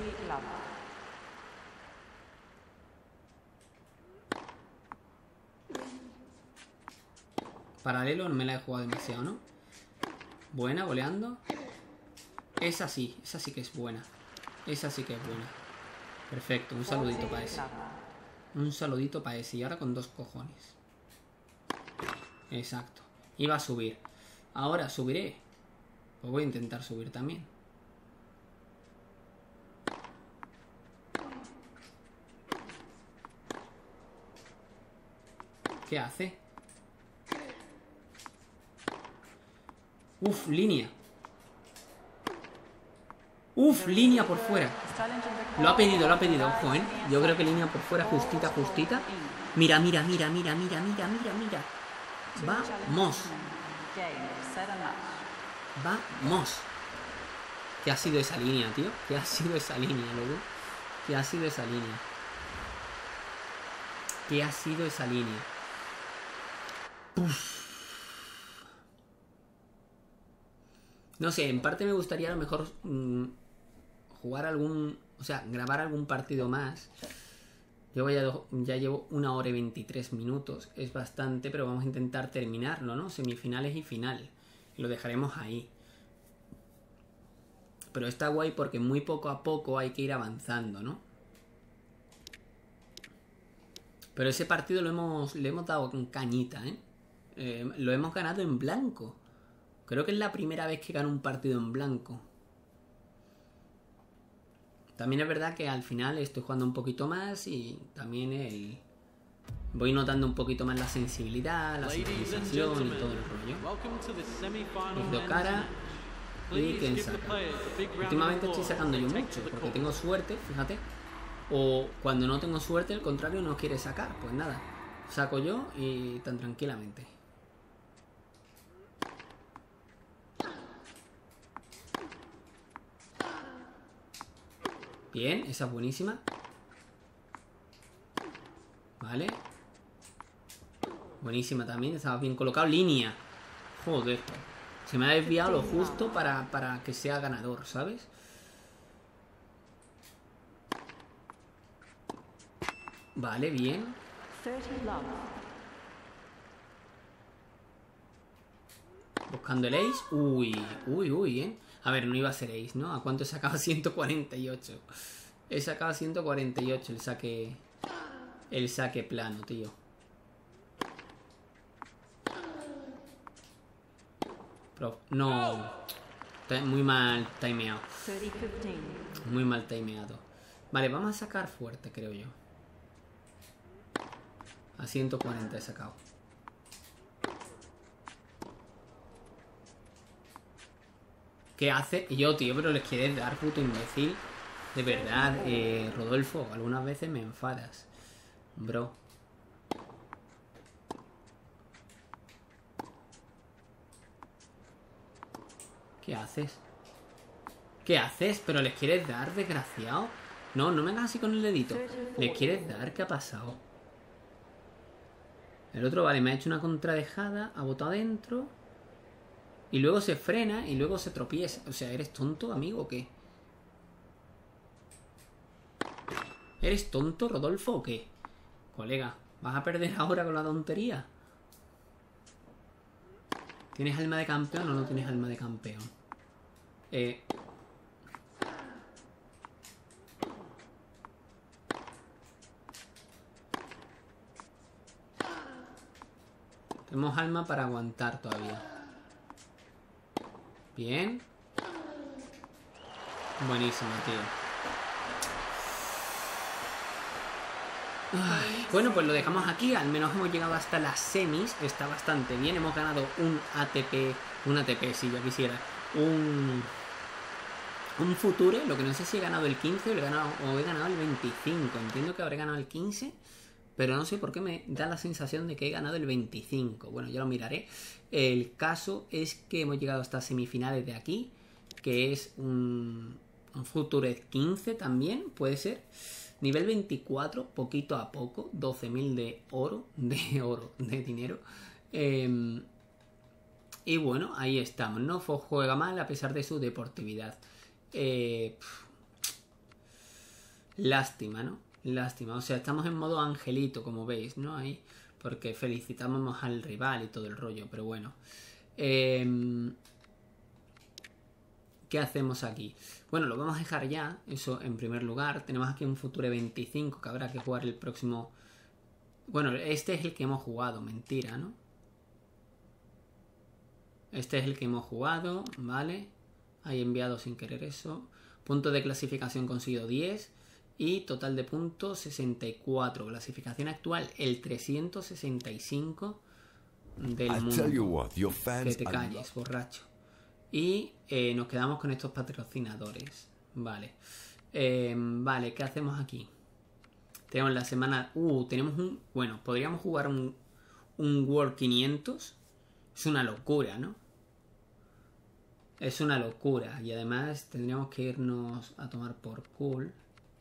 Paralelo no me la he jugado demasiado, ¿no? Buena, goleando. Esa sí, esa sí que es buena. Esa sí que es buena. Perfecto, un saludito para ese. Un saludito para ese. Y ahora con dos cojones. Exacto. Iba a subir. Ahora subiré. Pues voy a intentar subir también. ¿Qué hace? Uf, línea. Uf, línea por fuera. Lo ha pedido, lo ha pedido, ojo, ¿eh? Yo creo que línea por fuera, justita, justita. Mira, mira, mira, mira, mira, mira, mira, mira. Vamos. Vamos. ¿Qué ha sido esa línea, tío? ¿Qué ha sido esa línea, loco? ¿Qué ha sido esa línea? ¿Qué ha sido esa línea? Uf. No sé, en parte me gustaría a lo mejor mmm, jugar algún... O sea, grabar algún partido más. Yo ya, ya llevo una hora y veintitrés minutos. Es bastante, pero vamos a intentar terminarlo, ¿no? Semifinales y final. Lo dejaremos ahí. Pero está guay porque muy poco a poco hay que ir avanzando, ¿no? Pero ese partido lo hemos, le hemos dado con cañita, ¿eh? Eh, Lo hemos ganado en blanco. Creo que es la primera vez que gano un partido en blanco. También es verdad que al final estoy jugando un poquito más y también el... voy notando un poquito más la sensibilidad, la sincronización y todo el rollo. Hizo cara y quién saca. Últimamente estoy sacando yo mucho porque tengo suerte, fíjate. O cuando no tengo suerte, el contrario no quiere sacar. Pues nada, saco yo y tan tranquilamente. Bien, esa es buenísima. Vale. Buenísima también, estaba bien colocado. Línea. Joder. Se me ha desviado lo justo para, para que sea ganador, ¿sabes? Vale, bien. Buscando el ace. Uy, uy, uy, eh. A ver, no iba a ser ace, ¿no? ¿A cuánto he sacado? ciento cuarenta y ocho. He sacado ciento cuarenta y ocho el saque... El saque plano, tío. Pero, no. Muy mal timeado. Muy mal timeado. Vale, vamos a sacar fuerte, creo yo. A ciento cuarenta he sacado. ¿Qué hace? Y yo, tío, pero les quieres dar, puto imbécil. De verdad, eh, Rodolfo, algunas veces me enfadas. Bro. ¿Qué haces? ¿Qué haces? ¿Pero les quieres dar, desgraciado? No, no me hagas así con el dedito. ¿Les quieres dar? ¿Qué ha pasado? El otro, vale, me ha hecho una contradejada. Ha botado adentro. Y luego se frena y luego se tropieza. O sea, ¿eres tonto, amigo, o qué? ¿Eres tonto, Rodolfo, o qué? Colega, ¿vas a perder ahora con la tontería? ¿Tienes alma de campeón o no tienes alma de campeón? Eh... Tenemos alma para aguantar todavía. Bien. Buenísimo, tío. Ay, bueno, pues lo dejamos aquí. Al menos hemos llegado hasta las semis. Está bastante bien. Hemos ganado un A T P. Un A T P, si yo quisiera. Un... Un Future. Lo que no sé si he ganado el quince o he ganado, o he ganado el veinticinco. Entiendo que habré ganado el quince. Pero no sé por qué me da la sensación de que he ganado el veinticinco. Bueno, ya lo miraré. El caso es que hemos llegado hasta semifinales de aquí. Que es un, un Future quince también, puede ser. Nivel veinticuatro, poquito a poco. doce mil de oro. De oro, de dinero. Eh, y bueno, ahí estamos. No juega mal a pesar de su deportividad. Eh, lástima, ¿no? Lástima, o sea, estamos en modo angelito, como veis, ¿no? Ahí, porque felicitamos al rival y todo el rollo, pero bueno. Eh, ¿Qué hacemos aquí? Bueno, lo vamos a dejar ya, eso en primer lugar. Tenemos aquí un Future veinticinco que habrá que jugar el próximo... Bueno, este es el que hemos jugado, mentira, ¿no? Este es el que hemos jugado, ¿vale? Ahí enviado sin querer eso. Punto de clasificación conseguido diez. Y total de puntos sesenta y cuatro. Clasificación actual el trescientos sesenta y cinco del mundo. Que te calles, borracho. Y eh, nos quedamos con estos patrocinadores. Vale. Eh, vale, ¿qué hacemos aquí? Tenemos la semana... Uh, tenemos un... Bueno, podríamos jugar un, un World quinientos. Es una locura, ¿no? Es una locura. Y además tendríamos que irnos a tomar por cool.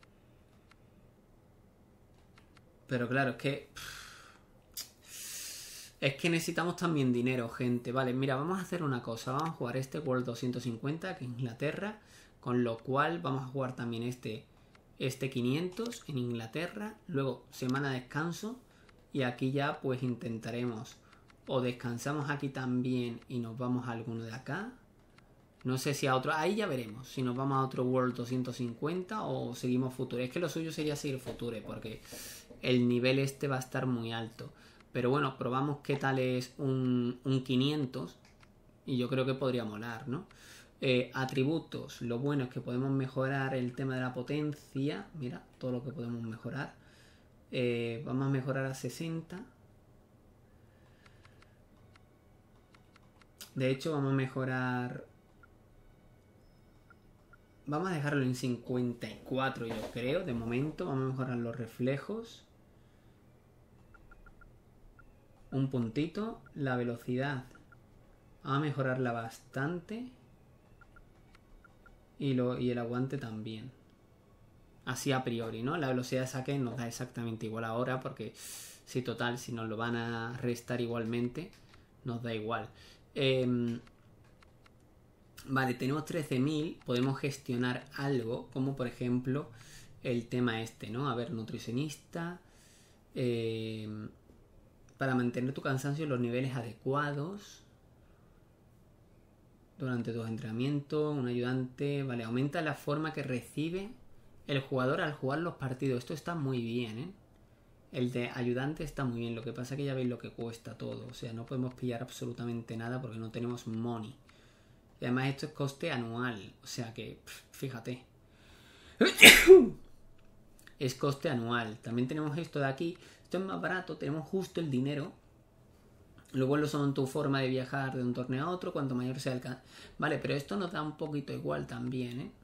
Pero claro, es que... Es que necesitamos también dinero, gente. Vale, mira, vamos a hacer una cosa. Vamos a jugar este World doscientos cincuenta, que es Inglaterra. Con lo cual vamos a jugar también este, este quinientos en Inglaterra. Luego, semana de descanso. Y aquí ya pues intentaremos... O descansamos aquí también y nos vamos a alguno de acá. No sé si a otro... Ahí ya veremos. Si nos vamos a otro World doscientos cincuenta o seguimos Future. Es que lo suyo sería seguir Future porque... El nivel este va a estar muy alto. Pero bueno, probamos qué tal es un, un quinientos. Y yo creo que podría molar, ¿no? Eh, atributos. Lo bueno es que podemos mejorar el tema de la potencia. Mira, todo lo que podemos mejorar. Eh, vamos a mejorar a sesenta. De hecho, vamos a mejorar... Vamos a dejarlo en cincuenta y cuatro, yo creo. De momento, vamos a mejorar los reflejos. Un puntito. La velocidad. Vamos a mejorarla bastante. Y, lo, y el aguante también. Así a priori, ¿no? La velocidad de saque nos da exactamente igual ahora. Porque, sí, total, si nos lo van a restar igualmente, nos da igual. Eh, vale, tenemos trece mil. Podemos gestionar algo. Como por ejemplo, el tema este, ¿no? A ver, nutricionista. Eh... Para mantener tu cansancio en los niveles adecuados durante tus entrenamientos, un ayudante, vale, aumenta la forma que recibe el jugador al jugar los partidos. Esto está muy bien, ¿eh? El de ayudante está muy bien, lo que pasa es que ya veis lo que cuesta todo, o sea, no podemos pillar absolutamente nada porque no tenemos money. Y además esto es coste anual, o sea que, pff, fíjate. es coste anual. También tenemos esto de aquí. Esto es más barato, tenemos justo el dinero. Los vuelos son tu forma de viajar de un torneo a otro, cuanto mayor sea el... Ca... Vale, pero esto nos da un poquito igual también, ¿eh?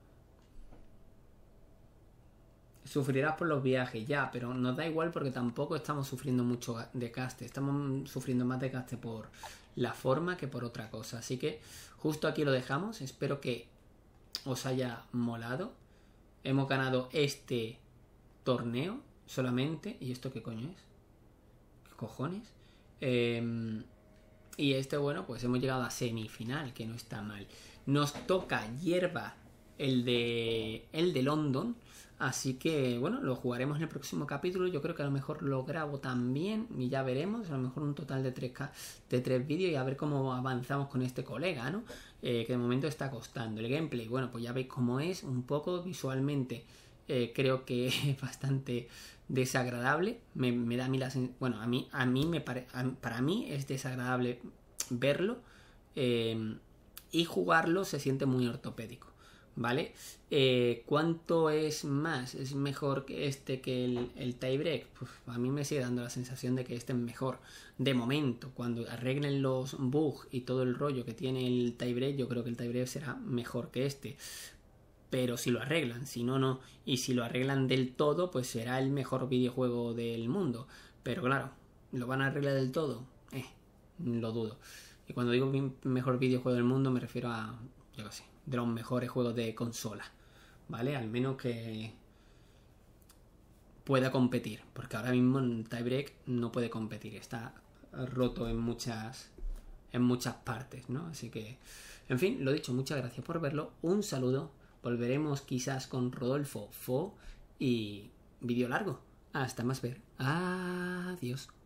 Sufrirás por los viajes, ya, pero nos da igual porque tampoco estamos sufriendo mucho de caste. Estamos sufriendo más de caste por la forma que por otra cosa. Así que justo aquí lo dejamos. Espero que os haya molado. Hemos ganado este torneo solamente. ¿Y esto qué coño es? ¿Qué cojones? Eh, y este, bueno, pues hemos llegado a semifinal, que no está mal. Nos toca hierba el de, el de London. Así que, bueno, lo jugaremos en el próximo capítulo. Yo creo que a lo mejor lo grabo también y ya veremos. A lo mejor un total de tres, de tres vídeos y a ver cómo avanzamos con este colega, ¿no? Eh, que de momento está costando. El gameplay, bueno, pues ya veis cómo es un poco visualmente. Eh, creo que es bastante desagradable. Me, me da a mí la sen- Bueno, a mí, a mí me pare- a, para mí es desagradable verlo. Eh, y jugarlo se siente muy ortopédico. ¿Vale? Eh, ¿Cuánto es más? ¿Es mejor que este que el, el tiebreak? Pues a mí me sigue dando la sensación de que este es mejor. De momento, cuando arreglen los bugs y todo el rollo que tiene el tiebreak, yo creo que el tiebreak será mejor que este. Pero si lo arreglan, si no, no. Y si lo arreglan del todo, pues será el mejor videojuego del mundo. Pero claro, ¿lo van a arreglar del todo? Eh, lo dudo. Y cuando digo mejor videojuego del mundo me refiero a, yo qué sé, de los mejores juegos de consola, ¿vale? Al menos que pueda competir, porque ahora mismo en tiebreak no puede competir, está roto en muchas en muchas partes, ¿no? Así que, en fin, lo dicho, muchas gracias por verlo, un saludo, volveremos quizás con Rodolfo Fo y vídeo largo. Hasta más ver. Adiós.